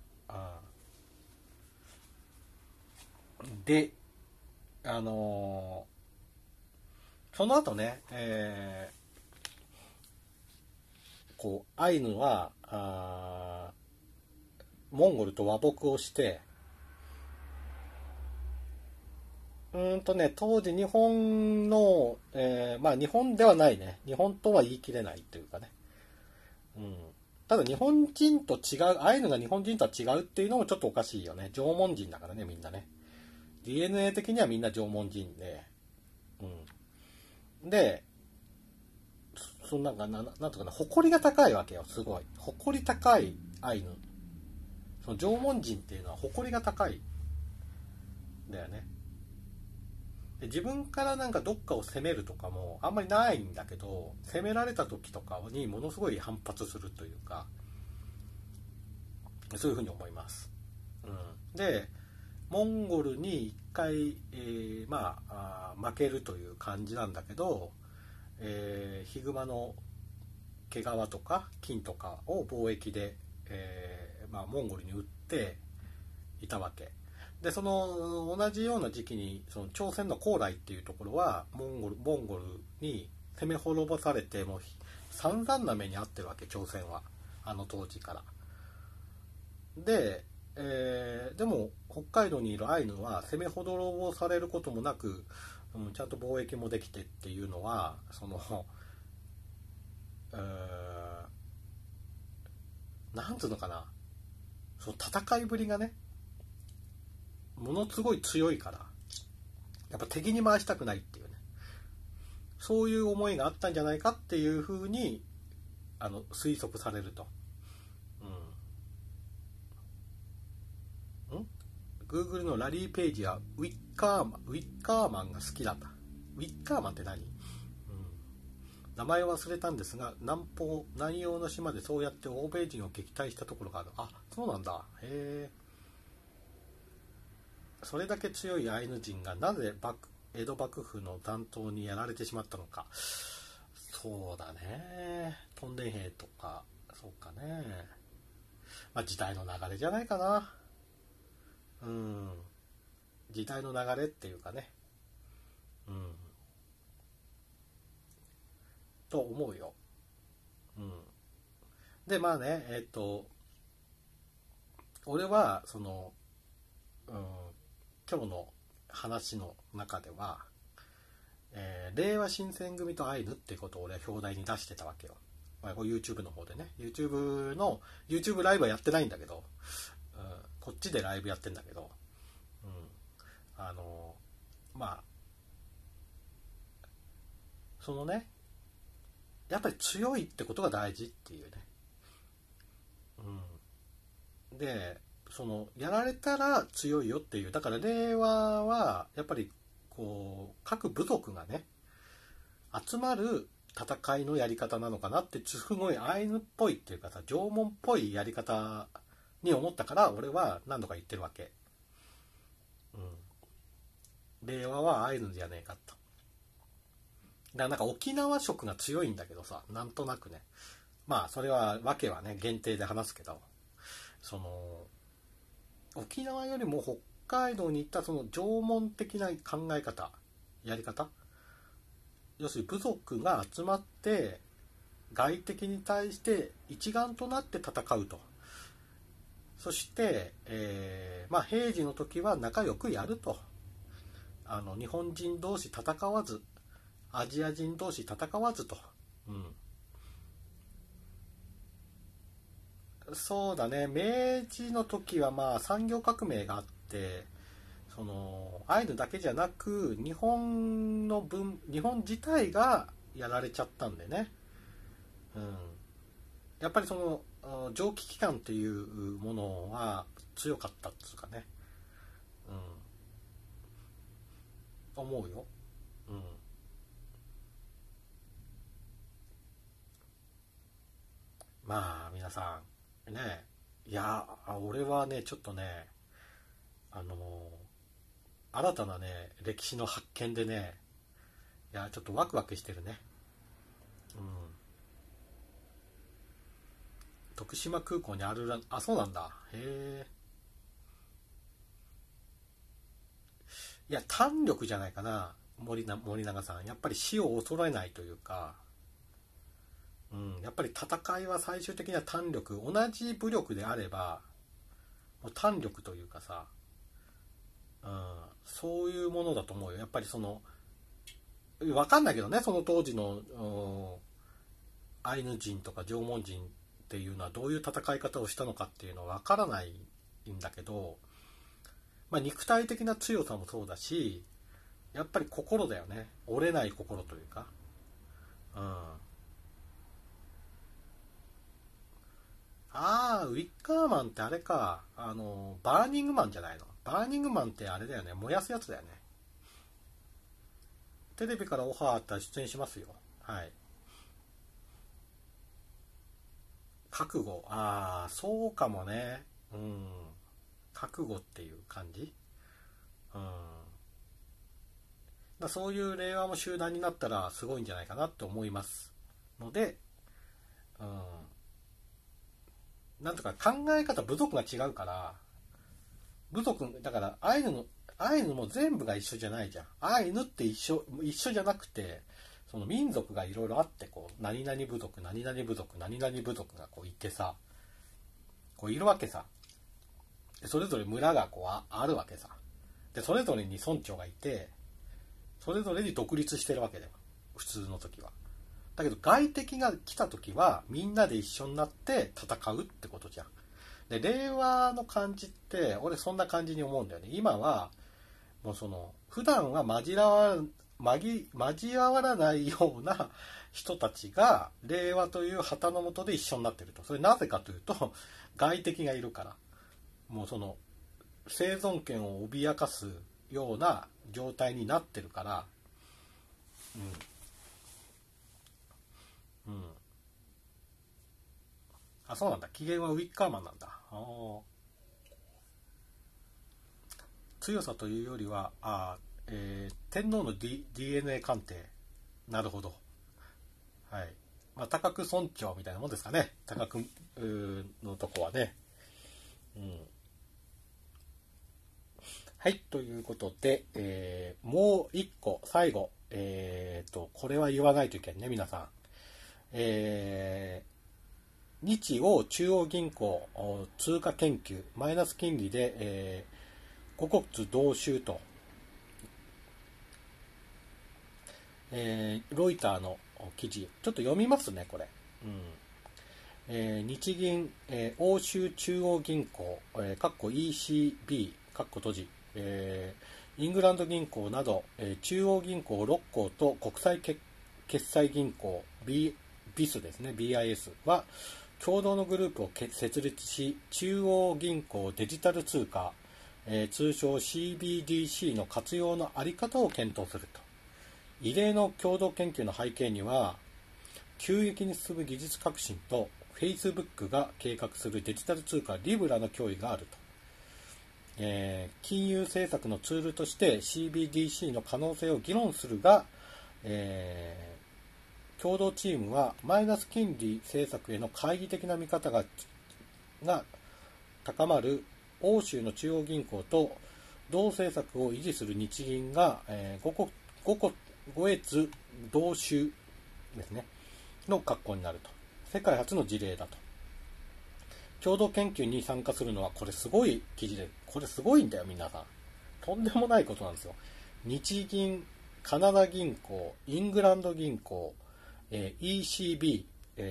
で、その後ね、こうアイヌはモンゴルと和睦をして、当時日本の、日本ではないね、日本とは言い切れないというかね、ただ日本人と違う、アイヌが日本人とは違うっていうのもちょっとおかしいよね。縄文人だからね、みんなね。DNA 的にはみんな縄文人で、で、なんとかな、誇りが高いわけよ、すごい。誇り高いアイヌ。その縄文人っていうのは誇りが高い。だよね。で、自分からなんかどっかを攻めるとかもあんまりないんだけど、攻められた時とかにものすごい反発するというか、そういうふうに思います。で、モンゴルに一回、負けるという感じなんだけど、 ヒグマの毛皮とか金とかを貿易で、モンゴルに売っていたわけで、その同じような時期にその朝鮮の高麗っていうところはモンゴルに攻め滅ぼされて、もう散々な目に遭ってるわけ、朝鮮はあの当時から。で、でも北海道にいるアイヌは攻め滅ぼされることもなく、ちゃんと貿易もできてっていうのは、その、なんつうのかな、その戦いぶりがね、ものすごい強いから、やっぱ敵に回したくないっていうね、そういう思いがあったんじゃないかっていうふうに推測されると。Google のラリー・ペイジはウィッカーマンが好きだった。ウィッカーマンって何？名前を忘れたんですが、南洋の島でそうやって欧米人を撃退したところがある。あ、そうなんだ。へえ。それだけ強いアイヌ人がなぜ江戸幕府の残党にやられてしまったのか。そうだね。トンデン兵とか、そうかね。時代の流れじゃないかな。時代の流れっていうかね。と思うよ。で、まあね、俺はその、今日の話の中では、令和新選組とアイヌっていうことを俺は表題に出してたわけよ。これ YouTube の方でね、YouTube ライブはやってないんだけど、こっちでライブやってんだけど、そのね、やっぱり強いってことが大事っていうね。で、そのやられたら強いよっていう、だから令和はやっぱりこう各部族がね集まる戦いのやり方なのかなって、すごいアイヌっぽいっていうかさ、縄文っぽいやり方に思ったから、俺は何度か言ってるわけ。令和はアイヌじゃねえかと。だからなんか沖縄色が強いんだけどさ、なんとなくね、それはわけはね限定で話すけど、その沖縄よりも北海道に行ったその縄文的な考え方、やり方、要するに部族が集まって外敵に対して一丸となって戦うと。そして、平時の時は仲良くやると。日本人同士戦わず、アジア人同士戦わずと。そうだね、明治の時は産業革命があって、そのアイヌだけじゃなく日本自体がやられちゃったんでね。やっぱりその蒸気機関っていうものは強かったっつうかね。思うよ。皆さんね、いや俺はねちょっとね、新たなね歴史の発見でね、いやちょっとワクワクしてるね。徳島空港にあるそうなんだ。へえ。いや胆力じゃないかな、森永さん。やっぱり死を恐れないというか、やっぱり戦いは最終的には胆力、同じ武力であればもう胆力というかさ、そういうものだと思うよ。やっぱりその分かんないけどね、その当時のアイヌ人とか縄文人っていうのはどういう戦い方をしたのかっていうのは分からないんだけど、肉体的な強さもそうだし、やっぱり心だよね。折れない心というか。ウィッカーマンってあれか、バーニングマンじゃないの。バーニングマンってあれだよね、燃やすやつだよね。テレビからオファーあったら出演しますよ。はい。覚悟、そうかもね。覚悟っていう感じ。 そういう令和も集団になったらすごいんじゃないかなって思いますので、なんとか考え方、部族が違うから、部族だからアイヌも全部が一緒じゃないじゃん。アイヌって一緒じゃなくて、その民族がいろいろあって、こう何々部族何々部族何々部族がこういてさ、こういるわけさ。でそれぞれ村がこうあるわけさ。でそれぞれに村長がいて、それぞれに独立してるわけだよ、普通の時は。だけど外敵が来た時はみんなで一緒になって戦うってことじゃん。で令和の感じって俺そんな感じに思うんだよね。今はもうその普段は交わらないような人たちが令和という旗の下で一緒になってると。それなぜかというと、外敵がいるから。もうその生存権を脅かすような状態になってるから、あ、そうなんだ。起源はウィッカーマンなんだ。強さというよりは、天皇の、DNA 鑑定。なるほど。はい。まあ、高久村長みたいなもんですかね。高久のとこはね。はい。ということで、もう一個、最後。これは言わないといけないね、皆さん。日欧中央銀行通貨研究マイナス金利で、五国同収と、ロイターの記事ちょっと読みますねこれ、日銀、欧州中央銀行、ECB 閉じ、イングランド銀行など、中央銀行6行と国際決済銀行 BIS ですね BIS は共同のグループを設立し、中央銀行デジタル通貨、通称 CBDC の活用の在り方を検討すると。異例の共同研究の背景には、急激に進む技術革新と Facebook が計画するデジタル通貨リブラの脅威があると。金融政策のツールとして CBDC の可能性を議論するが、共同チームはマイナス金利政策への懐疑的な見方が高まる欧州の中央銀行と同政策を維持する日銀が、五越同収ですねの格好になると。世界初の事例だと。共同研究に参加するのは、これすごい記事で、これすごいんだよ皆さん。とんでもないことなんですよ。日銀、カナダ銀行、イングランド銀行、ECB、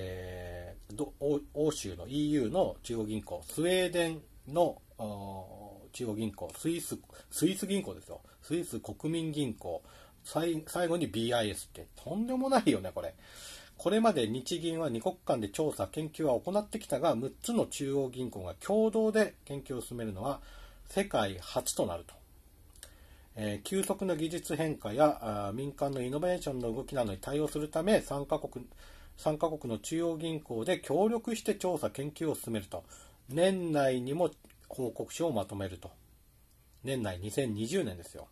欧州の EU の中央銀行、スウェーデンの中央銀行、スイス銀行ですよ。スイス国民銀行、最後に BIS ってとんでもないよねこれ。これまで日銀は2国間で調査研究は行ってきたが、6つの中央銀行が共同で研究を進めるのは世界初となると。急速な技術変化や民間のイノベーションの動きなどに対応するため、3カ国の中央銀行で協力して調査研究を進めると。年内にも報告書をまとめると。年内2020年ですよ。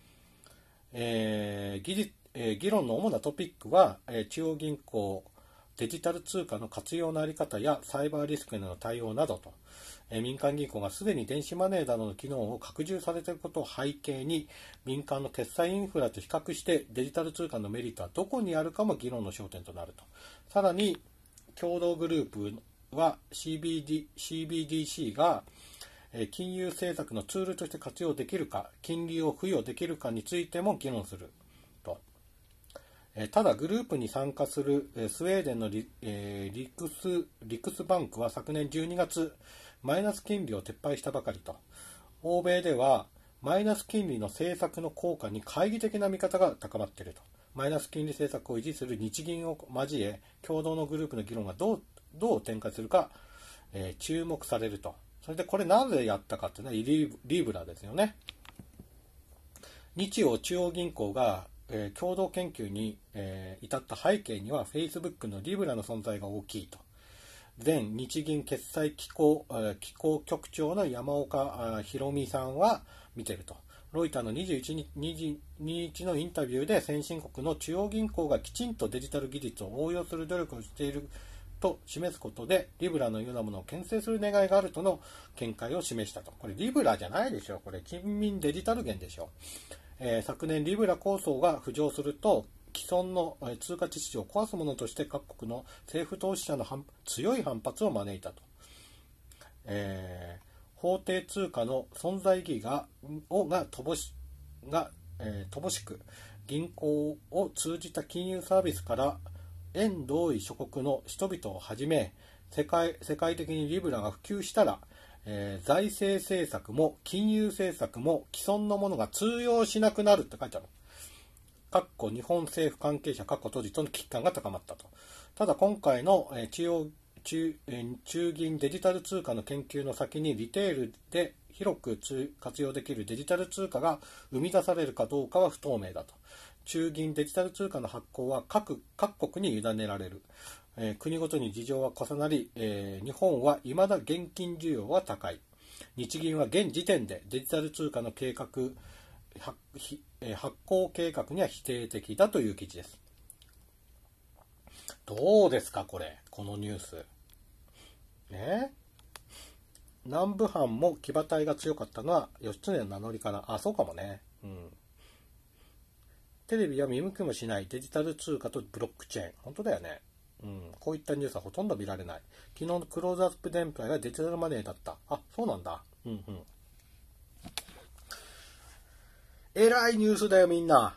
議論の主なトピックは、中央銀行デジタル通貨の活用の在り方やサイバーリスクへの対応などと、民間銀行がすでに電子マネーなどの機能を拡充されていることを背景に、民間の決済インフラと比較してデジタル通貨のメリットはどこにあるかも議論の焦点となると。さらに共同グループは CBDC が金融政策のツールとして活用できるか、金利を付与できるかについても議論すると。ただグループに参加するスウェーデンのリクスバンクは昨年12月マイナス金利を撤廃したばかりと。欧米ではマイナス金利の政策の効果に懐疑的な見方が高まっていると。マイナス金利政策を維持する日銀を交え、共同のグループの議論がどう展開するか、注目されると。それでこれなぜやったかっていうのはリブラですよね。日欧中央銀行が、共同研究に、至った背景には Facebook のリブラの存在が大きいと。前日銀決済機構局長の山岡博美さんは見てると。 ロイターの21日のインタビューで、先進国の中央銀行がきちんとデジタル技術を応用する努力をしていると示すことで、リブラのようなものを牽制する願いがあるとの見解を示したと。これリブラじゃないでしょ。これ近隣デジタル元でしょ。昨年リブラ構想が浮上すると、既存の通貨秩序を壊すものとして各国の政府投資者の強い反発を招いたと。法定通貨の存在意義が乏しく、銀行を通じた金融サービスから円同意諸国の人々をはじめ、世界的にリブラが普及したら、財政政策も金融政策も既存のものが通用しなくなるって書いてある。日本政府関係者閉じとの危機感が高まったと。ただ今回の中銀デジタル通貨の研究の先に、リテールで広く活用できるデジタル通貨が生み出されるかどうかは不透明だと。中銀デジタル通貨の発行は各国に委ねられる。国ごとに事情は重なり、日本は未だ現金需要は高い。日銀は現時点でデジタル通貨の発行計画には否定的だという記事です。どうですかこのニュース。南部藩も騎馬隊が強かったのは義経の名乗りかな。そうかもね。テレビは見向きもしないデジタル通貨とブロックチェーン。本当だよね。こういったニュースはほとんど見られない。昨日のクローズアップ電波がデジタルマネーだった。そうなんだ。えらいニュースだよみんな。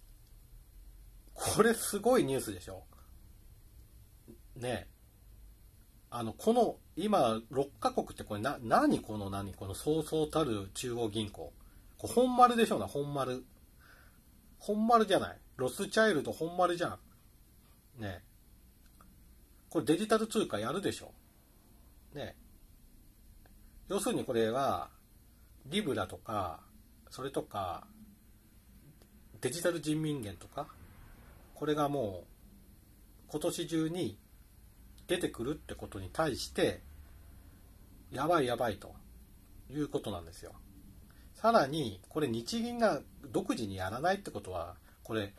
これすごいニュースでしょ。ねえ。この今6カ国ってこれ何このそうそうたる中央銀行。本丸でしょうな。本丸じゃない。ロスチャイルド本丸じゃん。ねえ。これデジタル通貨やるでしょ。ねえ。要するにこれはリブラとかそれとかデジタル人民元とか、これがもう今年中に出てくるってことに対してやばいということなんですよ。さらにこれ日銀が独自にやらないってことは、これね、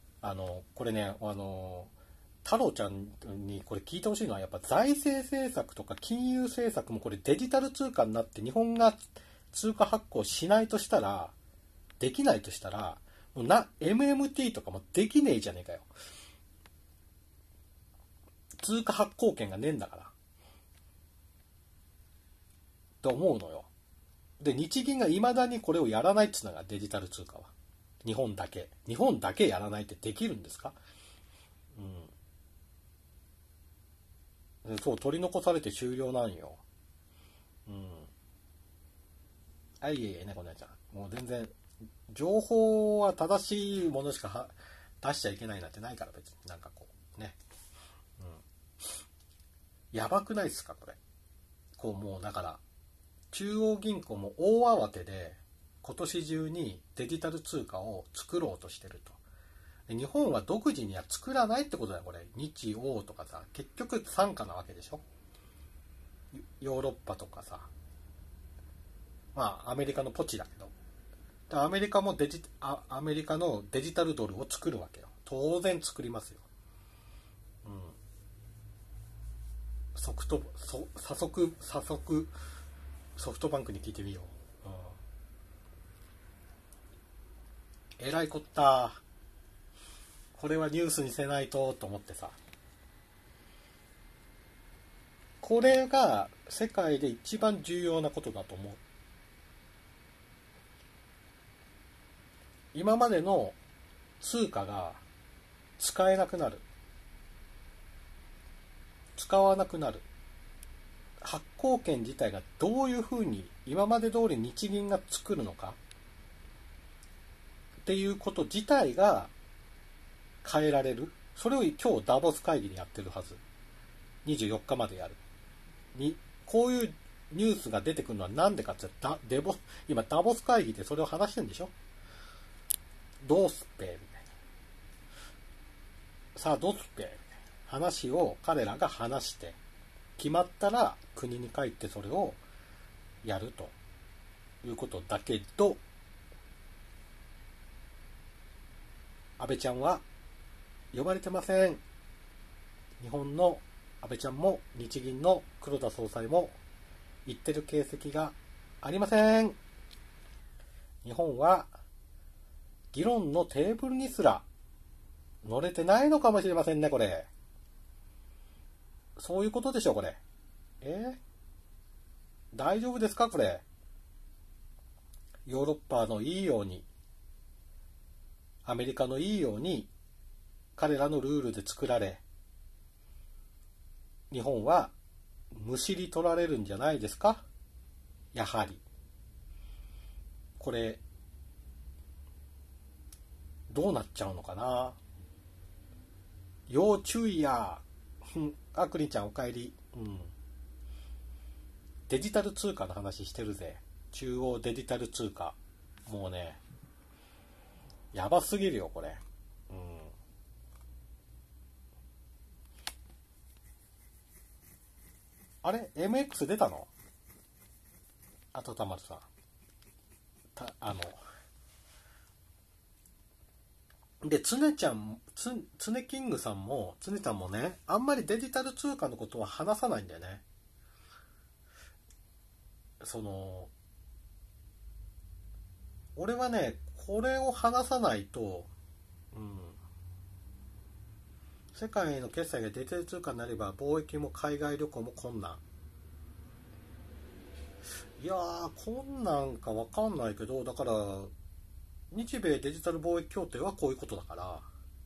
太郎ちゃんにこれ聞いてほしいのは、やっぱ財政政策とか金融政策もこれデジタル通貨になって日本が通貨発行しないとしたら、できないとしたら、MMT とかもできねえじゃねえかよ。通貨発行権がねえんだからと思うのよ。で、日銀が未だにこれをやらないっつうのがデジタル通貨は。日本だけやらないってできるんですか？そう、取り残されて終了なんよ。いえね、このやつは。もう全然、情報は正しいものしか出しちゃいけないなんてないから、別に。ね。やばくないっすか、これ。もうだから、中央銀行も大慌てで、今年中にデジタル通貨を作ろうとしてると。日本は独自には作らないってことだよ、これ。日欧とかさ、結局傘下なわけでしょ。ヨーロッパとかさ、アメリカのポチだけど、アメリカのデジタルドルを作るわけよ。当然作りますよ。早速ソフトバンクに聞いてみよう。えらいこった。これはニュースにせないと思ってさ。これが世界で一番重要なことだと思う。今までの通貨が使えなくなる。使わなくなる。発行権自体がどういうふうに今まで通り日銀が作るのかっていうこと自体が変えられる。それを今日ダボス会議でやってるはず。24日までやる。こういうニュースが出てくるのはなんでかって今ダボス会議でそれを話してるんでしょ。どうすっぺみたいな。さあどうすっぺみたいな話を彼らが話して決まったら国に帰ってそれをやるということだけど、 安倍ちゃんは呼ばれてません。日本の安倍ちゃんも日銀の黒田総裁も言ってる形跡がありません。日本は議論のテーブルにすら乗れてないのかもしれませんね、これ。そういうことでしょ、これ。大丈夫ですか、これ。ヨーロッパのいいように、アメリカのいいように、彼らのルールで作られ、日本はむしり取られるんじゃないですか、やはり。これ、どうなっちゃうのかな。要注意や。あくりちゃんおかえり。デジタル通貨の話してるぜ。中央デジタル通貨。もうね、やばすぎるよ、これ。あれ ?MX 出たの？あとたまるさん。で、つねキングさんも、つねちゃんもね、あんまりデジタル通貨のことは話さないんだよね。俺はね、これを話さないと、世界の決済がデジタル通貨になれば、貿易も海外旅行も困難。いやー、困難かわかんないけど、だから、日米デジタル貿易協定はこういうことだから、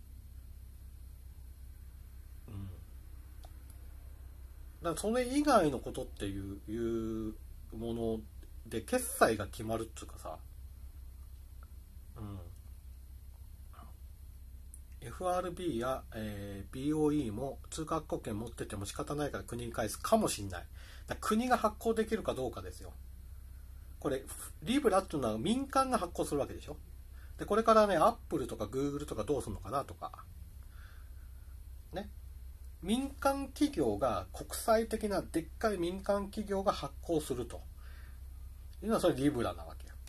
だからそれ以外のことっていうもので決済が決まるっていうかさ、FRB や、BOE も通貨発行権持ってても仕方ないから国に返すかもしれない。だ国が発行できるかどうかですよ。これリブラっていうのは民間が発行するわけでしょ。でこれからね、アップルとかグーグルとかどうするのかなとかね、民間企業が、国際的なでっかい民間企業が発行するというのは、それリブラなわけよ。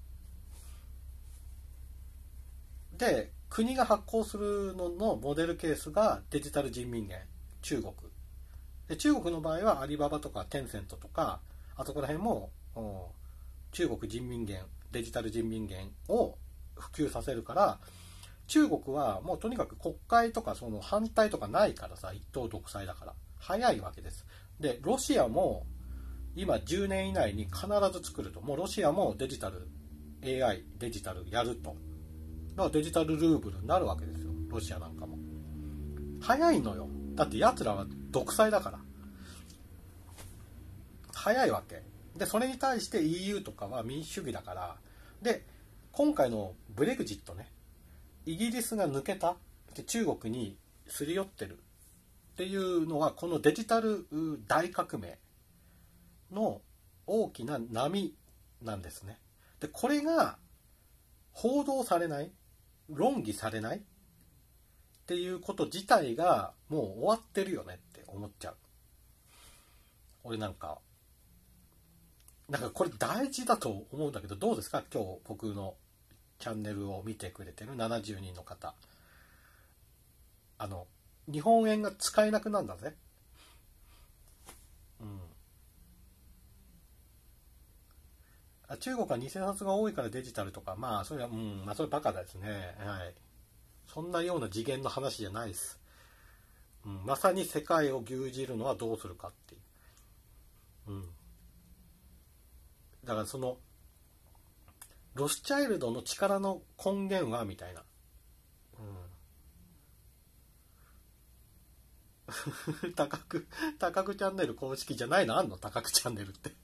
で国が発行するののモデルケースがデジタル人民元、中国で、中国の場合はアリババとかテンセントとか、あそこら辺も中国人民元、デジタル人民元を普及させるから、中国はもうとにかく国会とかその反対とかないからさ、一党独裁だから早いわけです。でロシアも今10年以内に必ず作ると。もうロシアもデジタル AI デジタルやると。だからデジタルルーブルになるわけですよ、ロシアなんかも。早いのよ。だってやつらは独裁だから。早いわけで、それに対して EU とかは民主主義だから。で今回のブレグジットね、イギリスが抜けた、で中国にすり寄ってるっていうのは、このデジタル大革命の大きな波なんですね。でこれが報道されない、論議されないっていうこと自体がもう終わってるよねって思っちゃう。俺なんかこれ大事だと思うんだけど、どうですか、今日僕のチャンネルを見てくれてる70人の方。日本円が使えなくなるんだぜ。中国は偽札が多いからデジタルとか、まあそれはそれバカですね。はい。そんなような次元の話じゃないです。まさに世界を牛耳るのはどうするかっていう。だからそのロスチャイルドの力の根源はみたいな。高くチャンネル公式じゃないのあんの、高くチャンネルって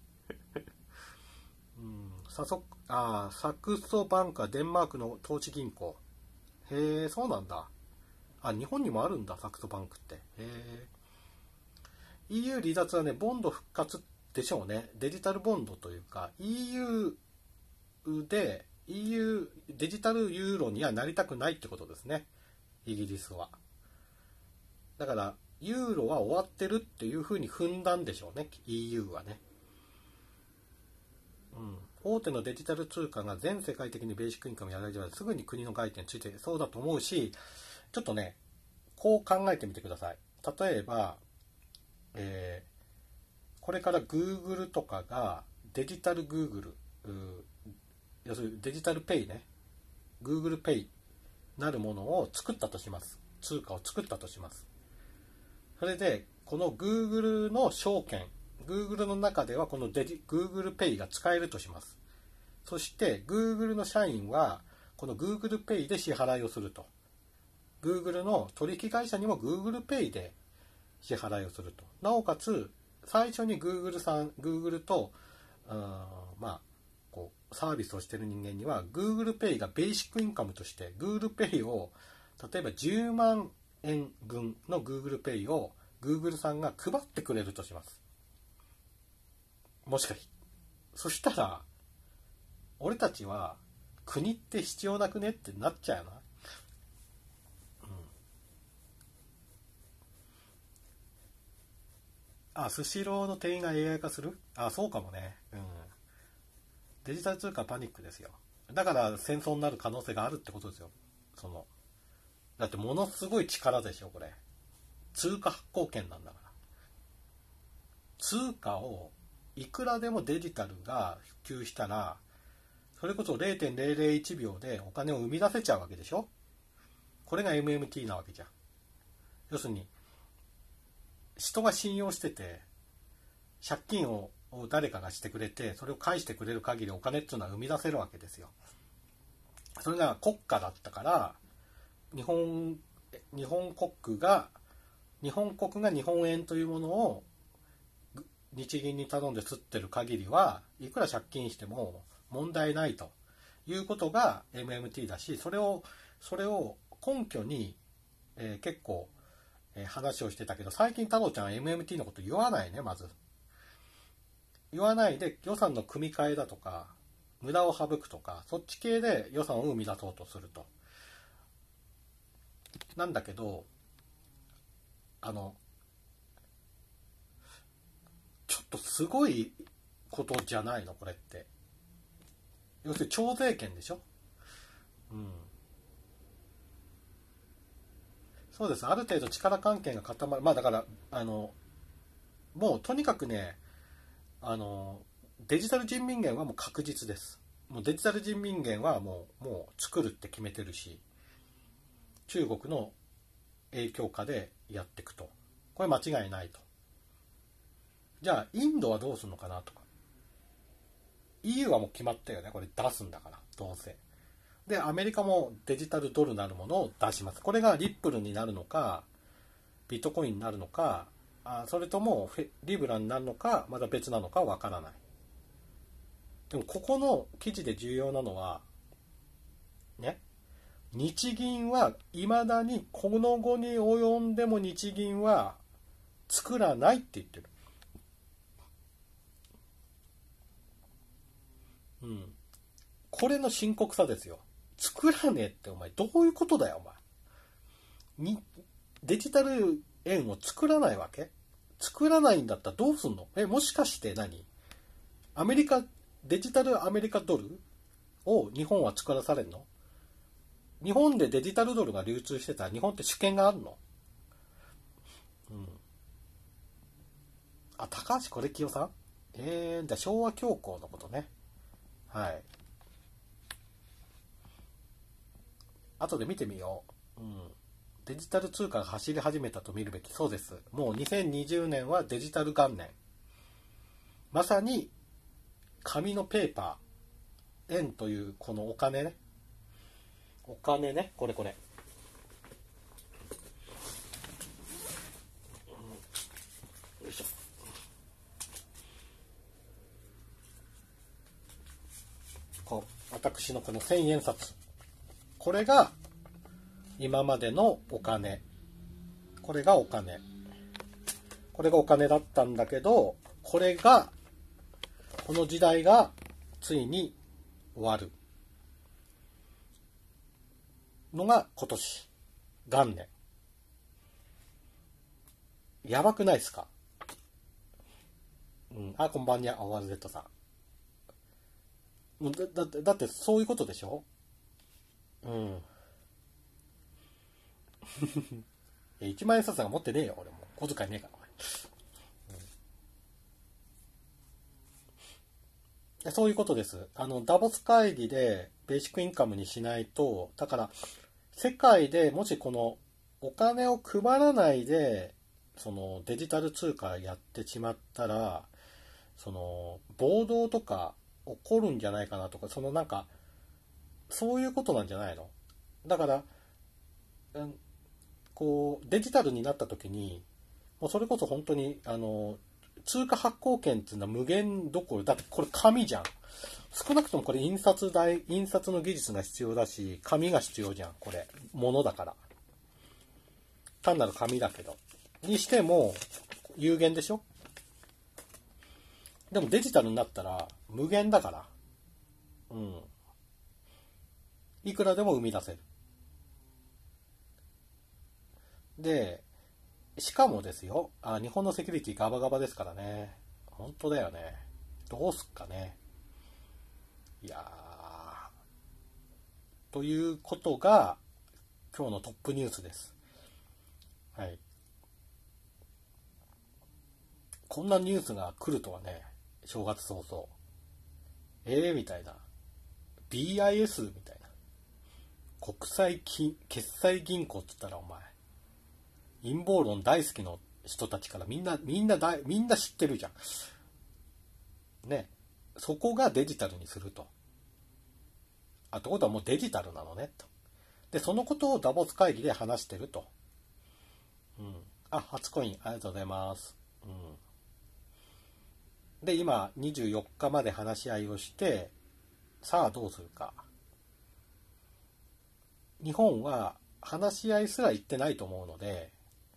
サクソバンクはデンマークの投資銀行。へえ、そうなんだ。日本にもあるんだ、サクソバンクって。へえ。EU 離脱はね、ボンド復活でしょうね。デジタルボンドというか、EU で EU デジタルユーロにはなりたくないってことですね、イギリスは。だからユーロは終わってるっていうふうに踏んだんでしょうね、 EU はね。 大手のデジタル通貨が全世界的にベーシックインカムやられればすぐに国の概念ついてそうだと思うし、ちょっとね、こう考えてみてください。例えば、これから Google とかがデジタル Google、要するにデジタルペイね、Google Pay なるものを作ったとします。通貨を作ったとします。それでこの Google の証券、Google の中ではこのGoogle Pay が使えるとします。そして Google の社員はこの Google Pay で支払いをすると。Google の取引会社にも Google Pay で支払いをすると。なおかつ最初に Google とこうサービスをしている人間には Google Pay がベーシックインカムとして Google Pay を例えば10万円分の Google Pay を Google さんが配ってくれるとします。もしかしそしたら俺たちは国って必要なくねってなっちゃうな。スシローの店員が AI 化する？そうかもね。デジタル通貨パニックですよ。だから戦争になる可能性があるってことですよ。だってものすごい力でしょ、これ。通貨発行権なんだから。通貨をいくらでもデジタルが普及したら、それこそ 0.001 秒でお金を生み出せちゃうわけでしょ。これが MMT なわけじゃん。要するに、人が信用してて、借金を誰かがしてくれて、それを返してくれる限りお金っていうのは生み出せるわけですよ。それが国家だったから、日本国が日本円というものを日銀に頼んで刷ってる限りはいくら借金しても問題ないということが MMT だし、それを根拠に、結構、話をしてたけど、最近太郎ちゃんは MMT のこと言わないね。まず言わないで予算の組み替えだとか無駄を省くとかそっち系で予算を生み出そうとすると。なんだけどちょっとすごいことじゃないのこれって。要するに徴税権でしょ。そうです。ある程度力関係が固まる。だからもうとにかくね、デジタル人民元はもう確実です。もうデジタル人民元はもう作るって決めてるし、中国の影響下でやっていくと。これ間違いないと。じゃあインドはどうするのかなとか。EU はもう決まったよね。これ出すんだからどうせ。でアメリカもデジタルドルなるものを出します。これがリップルになるのかビットコインになるのか、それともリブラになるのかまだ別なのかわからない。でもここの記事で重要なのはね、日銀はいまだにこの後に及んでも日銀は作らないって言ってる。これの深刻さですよ。作らねえってお前どういうことだよお前。デジタル円を作らないわけ？作らないんだったらどうすんの？もしかして何？デジタルアメリカドルを日本は作らされるの？日本でデジタルドルが流通してたら日本って主権があるの？高橋是清さん？じゃあ昭和恐慌のことね。はい。後で見てみよう。デジタル通貨が走り始めたと見るべき。そうです。もう2020年はデジタル元年。まさに紙のペーパー、円というこのお金ね。これ。よいしょ。私のこの1000円札。これが今までのお金。これがお金だったんだけど、この時代がついに終わるのが今年元年。やばくないですか？こんばんにゃ、OZZ さん。 だってそういうことでしょ。うん。1万円札が持ってねえよ、俺も。小遣いねえから。そういうことです。ダボス会議でベーシックインカムにしないと、だから、世界でもしこのお金を配らないで、そのデジタル通貨やってしまったら、その暴動とか起こるんじゃないかなとか、そのなんか、そういうことなんじゃないの。だから、こう、デジタルになった時に、もうそれこそ本当に、通貨発行権っていうのは無限どころ、だってこれ紙じゃん。少なくともこれ印刷の技術が必要だし、紙が必要じゃん、これ。物だから。単なる紙だけど。にしても、有限でしょ。でもデジタルになったら無限だから。うん。いくらでも生み出せる。で、しかもですよ、日本のセキュリティガバガバですからね。本当だよね。どうすっかね。いやー、ということが今日のトップニュースです。はい。こんなニュースが来るとはね、正月早々。みたいな。BIS みたいな。国際決済銀行って言ったらお前、陰謀論大好きの人たちからみんな知ってるじゃん。ね。そこがデジタルにすると。ってことはもうデジタルなのね、と。で、そのことをダボス会議で話してると。うん。初コイン、ありがとうございます。うん。で、今、24日まで話し合いをして、さあどうするか。日本は話し合いすら行ってないと思うので、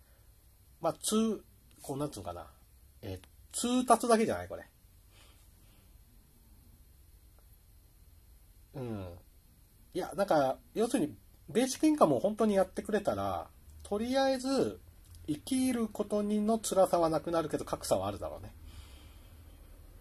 こうなんつうのかな。通達だけじゃないこれ。うん。いや、なんか、要するに、ベーシックインカムを本当にやってくれたら、とりあえず、生きることにの辛さはなくなるけど、格差はあるだろうね。うん。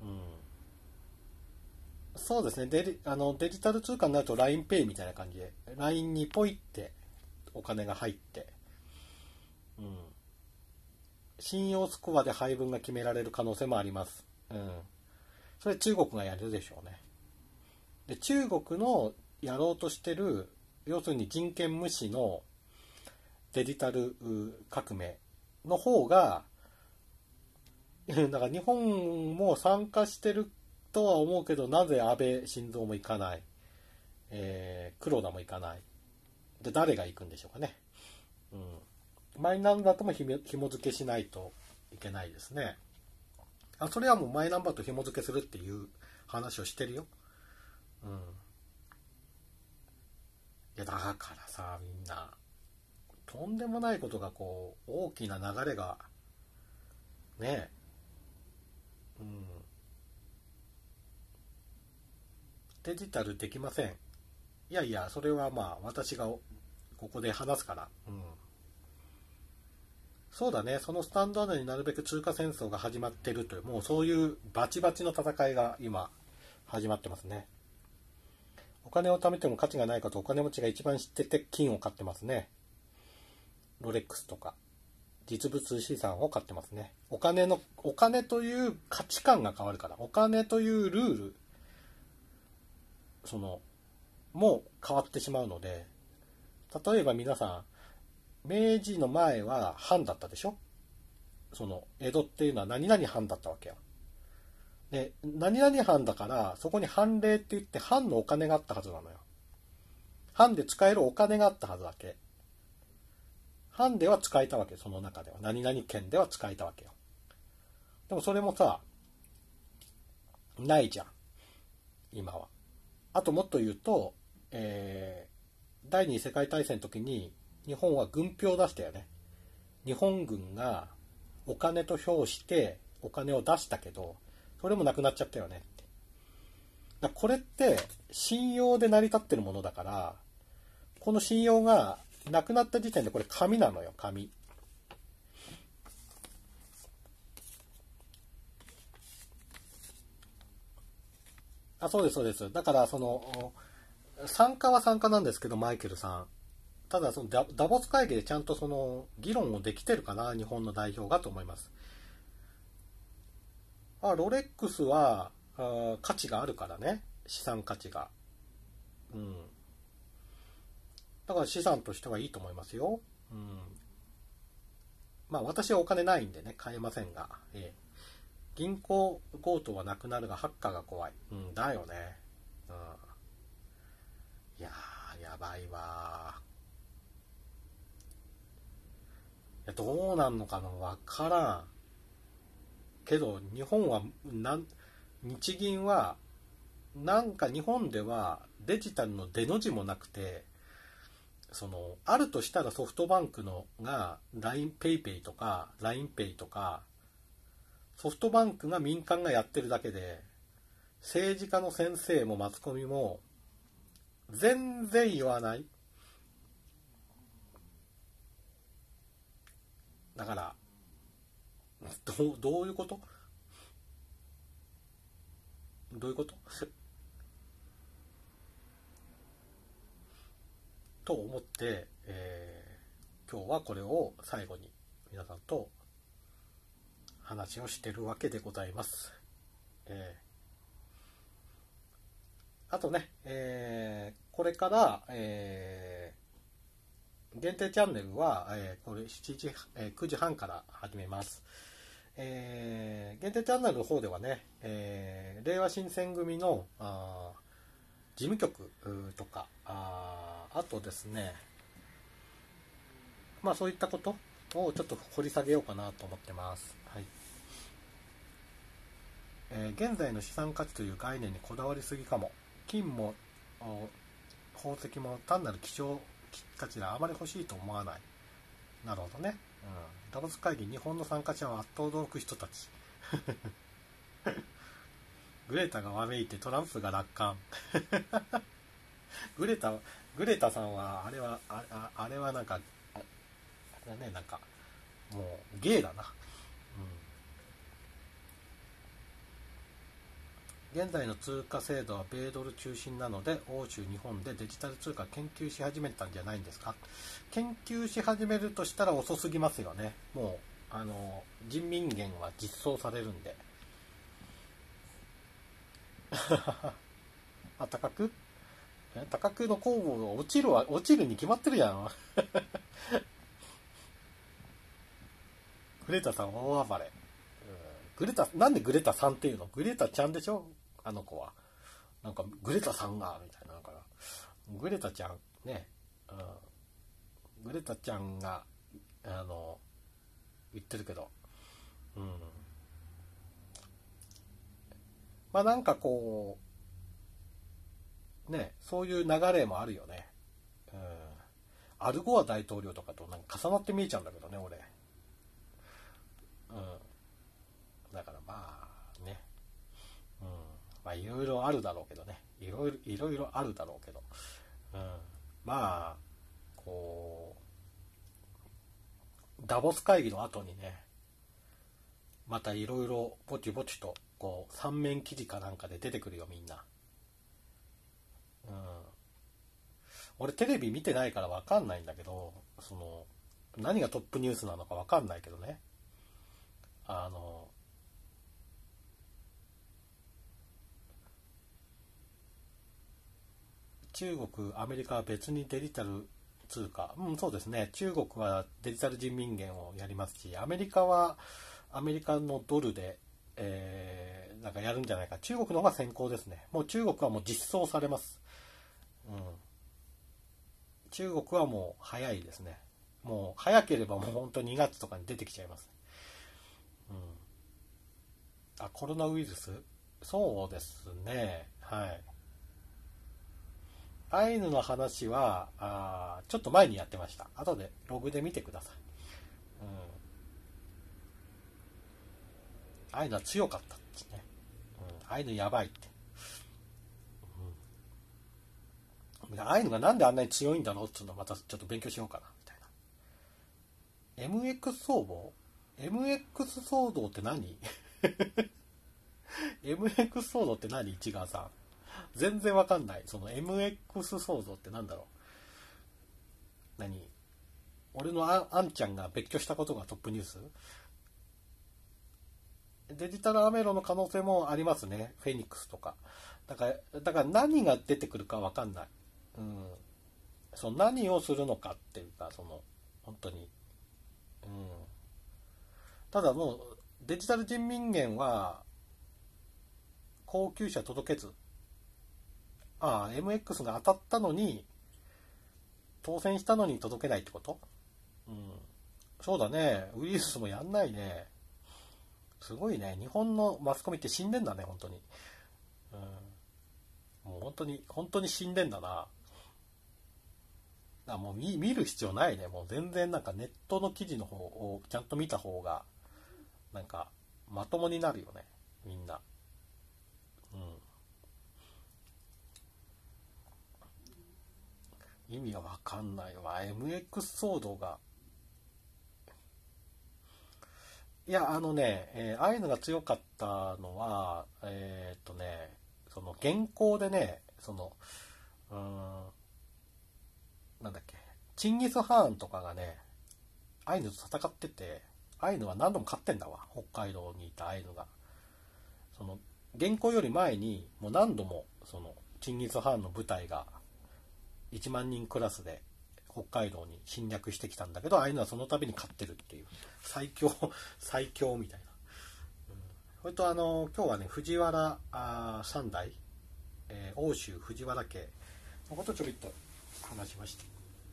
そうですね。デジタル通貨になると LINEPay みたいな感じで、LINE にポイってお金が入って、うん。信用スコアで配分が決められる可能性もあります。うん。それ中国がやるでしょうね。で、中国のやろうとしてる、要するに人権無視のデジタル革命の方が、だから日本も参加してるとは思うけど、なぜ安倍晋三も行かない、黒田も行かない。で、誰が行くんでしょうかね。うん。マイナンバーとも紐付けしないといけないですね。それはもうマイナンバーと紐付けするっていう話をしてるよ。うん。いや、だからさ、みんな、とんでもないことがこう、大きな流れが、ね、うん。デジタルできません。いやいや、それはまあ、私がここで話すから。うん。そうだね、そのスタンダードになるべく通貨戦争が始まってるという、もうそういうバチバチの戦いが今、始まってますね。お金を貯めても価値がないことをお金持ちが一番知ってて金を買ってますね。ロレックスとか実物資産を買ってますね。お金という価値観が変わるから、お金というルールもう変わってしまうので、例えば皆さん、明治の前は藩だったでしょ。江戸っていうのは何々藩だったわけよ。で、何々藩だから、そこに藩令って言って藩のお金があったはずなのよ。藩で使えるお金があったはずだけ。藩では使えたわけ、その中では。何々県では使えたわけよ。でもそれもさ、ないじゃん。今は。あともっと言うと、第二次世界大戦の時に日本は軍票を出したよね。日本軍がお金と評してお金を出したけど、それもなくなっちゃったよねって。これって信用で成り立ってるものだから、この信用がなくなった時点でこれ紙なのよ、紙。 あ、そうです、そうです。だから、参加は参加なんですけど、マイケルさん。ただ、ダボス会議でちゃんと議論をできてるかな、日本の代表がと思います。ロレックスは、価値があるからね。資産価値が。うん。だから資産としてはいいと思いますよ。うん。まあ、私はお金ないんでね、買えませんが。銀行強盗はなくなるが、ハッカーが怖い。うん、だよね。うん。いやー、やばいわー。いや、どうなんのかな、わからん。けど、日本は、日銀は、なんか日本ではデジタルの出の字もなくて、あるとしたらソフトバンクのが LINEPayPay とか LINEPay とか、ソフトバンクが民間がやってるだけで、政治家の先生もマスコミも全然言わない。だから、どういうこと、どういうことと思って、今日はこれを最後に皆さんと話をしてるわけでございます。あとね、これから、限定チャンネルは、これ9時半から始めます。限定チャンネルの方ではね、令和新選組の事務局とか、あとですね、まあそういったことをちょっと掘り下げようかなと思ってます。はい。現在の資産価値という概念にこだわりすぎかも。金も宝石も単なる希少価値であまり欲しいと思わない。なるほどね。うん。ダボス会議、日本の参加者は圧倒驚く人たち。グレタがわめいてトランプが楽観。グレタ、グレタさんは、あれはなんか、あれだね、なんか、もう、ゲイだな。うん。現在の通貨制度は米ドル中心なので、欧州、日本でデジタル通貨研究し始めたんじゃないんですか。研究し始めるとしたら遅すぎますよね。もう、人民元は実装されるんで。あ、高くの工房が落ちるに決まってるやん。グレタさん大暴れ。なんでグレタさんっていうの？グレタちゃんでしょ、あの子は。なんか、グレタさんが、みたいな。だから、グレタちゃん、ね、うん、グレタちゃんが、言ってるけど、うん。まあなんかこね、そういう流れもあるよね。うん。アルゴア大統領とかとなんか重なって見えちゃうんだけどね、俺。うん。だからまあね。うん。まあいろいろあるだろうけどね。いろいろあるだろうけど。うん。まあ、こダボス会議の後にね、またいろいろぼちぼちと、三面記事かなんかで出てくるよ、みんな。うん。俺テレビ見てないからわかんないんだけど、何がトップニュースなのかわかんないけどね。あの、中国、アメリカは別にデジタル通貨。うん、そうですね。中国はデジタル人民元をやりますし、アメリカはアメリカのドルで、なんかやるんじゃないか。中国の方が先行ですね。もう中国はもう実装されます。うん。中国はもう早いですね。もう早ければもう本当に2月とかに出てきちゃいます。うん。あ、コロナウイルス、そうですね。はい。アイヌの話は、ちょっと前にやってました。後でログで見てください。うん。アイヌは強かったってね。うん。アイヌやばいって。アイヌがなんであんなに強いんだろうっていうのをまたちょっと勉強しようかな、みたいな。MX 騒動？ MX 騒動って何？ MX 騒動って何？市川さん。 全然わかんない。その MX 騒動ってなんだろう。俺のあんちゃんが別居したことがトップニュース？デジタルアメロの可能性もありますね。フェニックスとか。だから何が出てくるかわかんない。うん。その何をするのかっていうか、本当に。うん。ただもう、デジタル人民元は、高級車届けず。MX が当たったのに、当選したのに届けないってこと？うん。そうだね。ウイルスもやんないね。すごいね。日本のマスコミって死んでんだね、本当に。うん。もう本当に死んでんだな。もう見る必要ないね。もう全然なんかネットの記事の方をちゃんと見た方が、なんかまともになるよね。みんな。うん。意味がわかんないわ。MX 騒動が。いや、アイヌが強かったのは、その原稿でね、うーん、なんだっけ、チンギス・ハーンとかがね、アイヌと戦ってて、アイヌは何度も勝ってんだわ、北海道にいたアイヌが。その、原稿より前に、もう何度も、チンギス・ハーンの部隊が、1万人クラスで、北海道に侵略してきたんだけど、アイヌはその度に勝ってるっていう、最強みたいな。それと今日はね、藤原三代、奥州藤原家のことをちょびっと話しました。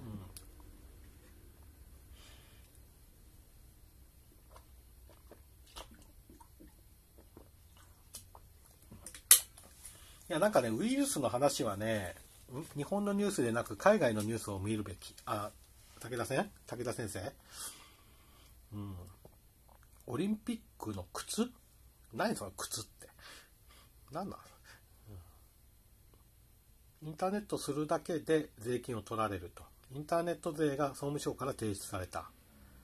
いや、なんかね、ウイルスの話はね、日本のニュースでなく海外のニュースを見るべき。武田先生、うん、オリンピックの靴？何その靴って。何なの？インターネットするだけで税金を取られると。インターネット税が総務省から提出された。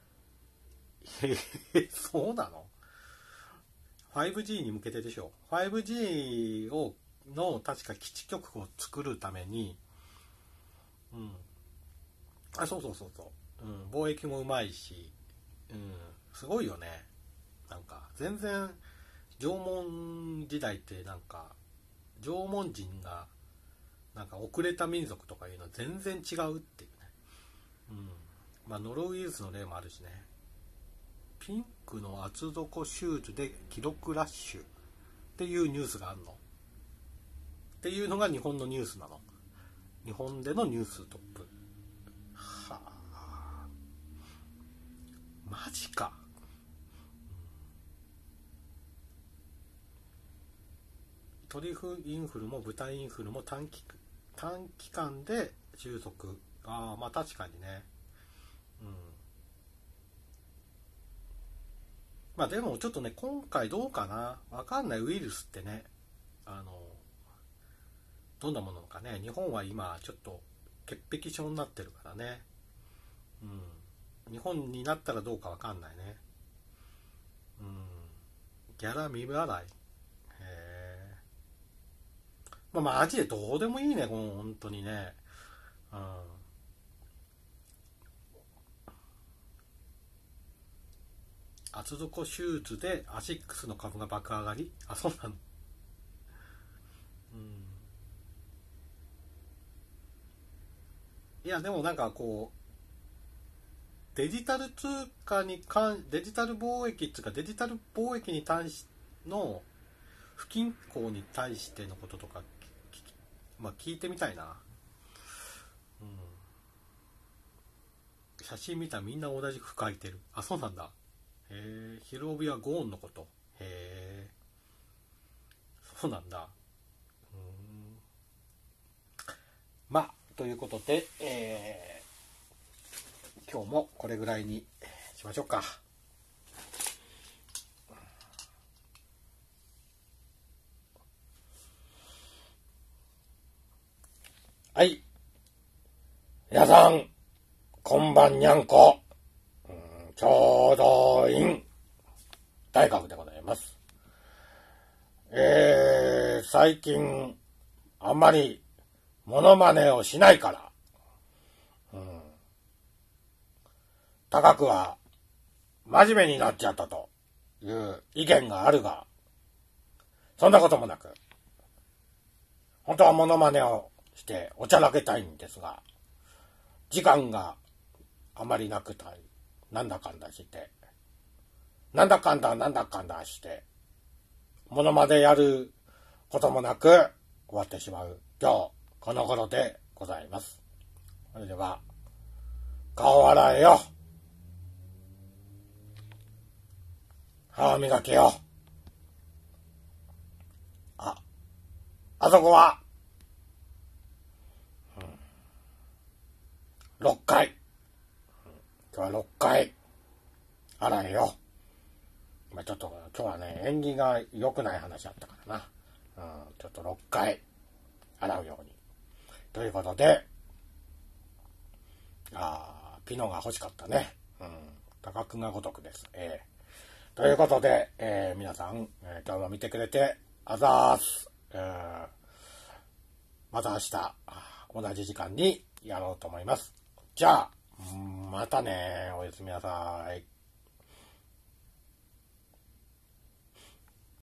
そうなの？ 5G に向けてでしょ。 5G の確か基地局を作るために、うん、そう、うん、貿易もうまいし、うん、すごいよね。なんか全然縄文時代ってなんか縄文人がなんか遅れた民族とかいうのは全然違うっていうね。うん。まあノロウイルスの例もあるしね。ピンクの厚底シューズで記録ラッシュっていうニュースがあるのっていうのが日本のニュースなの。日本でのニューストップ。はあ、マジか。鳥インフルも豚インフルも短期間で収束。まあ確かにね。うん。まあでもちょっとね、今回どうかな。わかんない。ウイルスってね。どんなものかね。日本は今ちょっと潔癖症になってるからね。うん。日本になったらどうかわかんないね。うん。ギャラ未払い。へえ。まあマジでどうでもいいね、本当にね。うん。厚底シューズでアシックスの株が爆上がり？そうなの？うん。いや、でもなんかデジタル通貨デジタル貿易っていうか、デジタル貿易に対しの不均衡に対してのこととか、まあ聞いてみたいな。うん。写真見たらみんな同じ服描いてる。そうなんだ。へえ、ヒルオビはゴーンのこと。へえ、そうなんだ。うん。まあ、ということで、今日もこれぐらいにしましょうか。はい。皆さん、こんばんにゃんこ。ちょうどいん。大学でございます。最近、 あんまりモノマネをしないから。高くは真面目になっちゃったという意見があるが、そんなこともなく、本当はモノマネをしておちゃらけたいんですが、時間があまりなくて、なんだかんだして、なんだかんだして、モノマネやることもなく終わってしまう今日この頃でございます。それでは、顔洗えよ。歯磨けよ。あそこは、6回。今日は6回、洗えよ。ちょっと今日はね、縁起が良くない話だったからな。ちょっと6回、洗うように。ということで、ピノが欲しかったね。高くが如くです。ということで、皆さん、今日も見てくれてあざーす。また明日同じ時間にやろうと思います。じゃあまたね。おやすみなさい。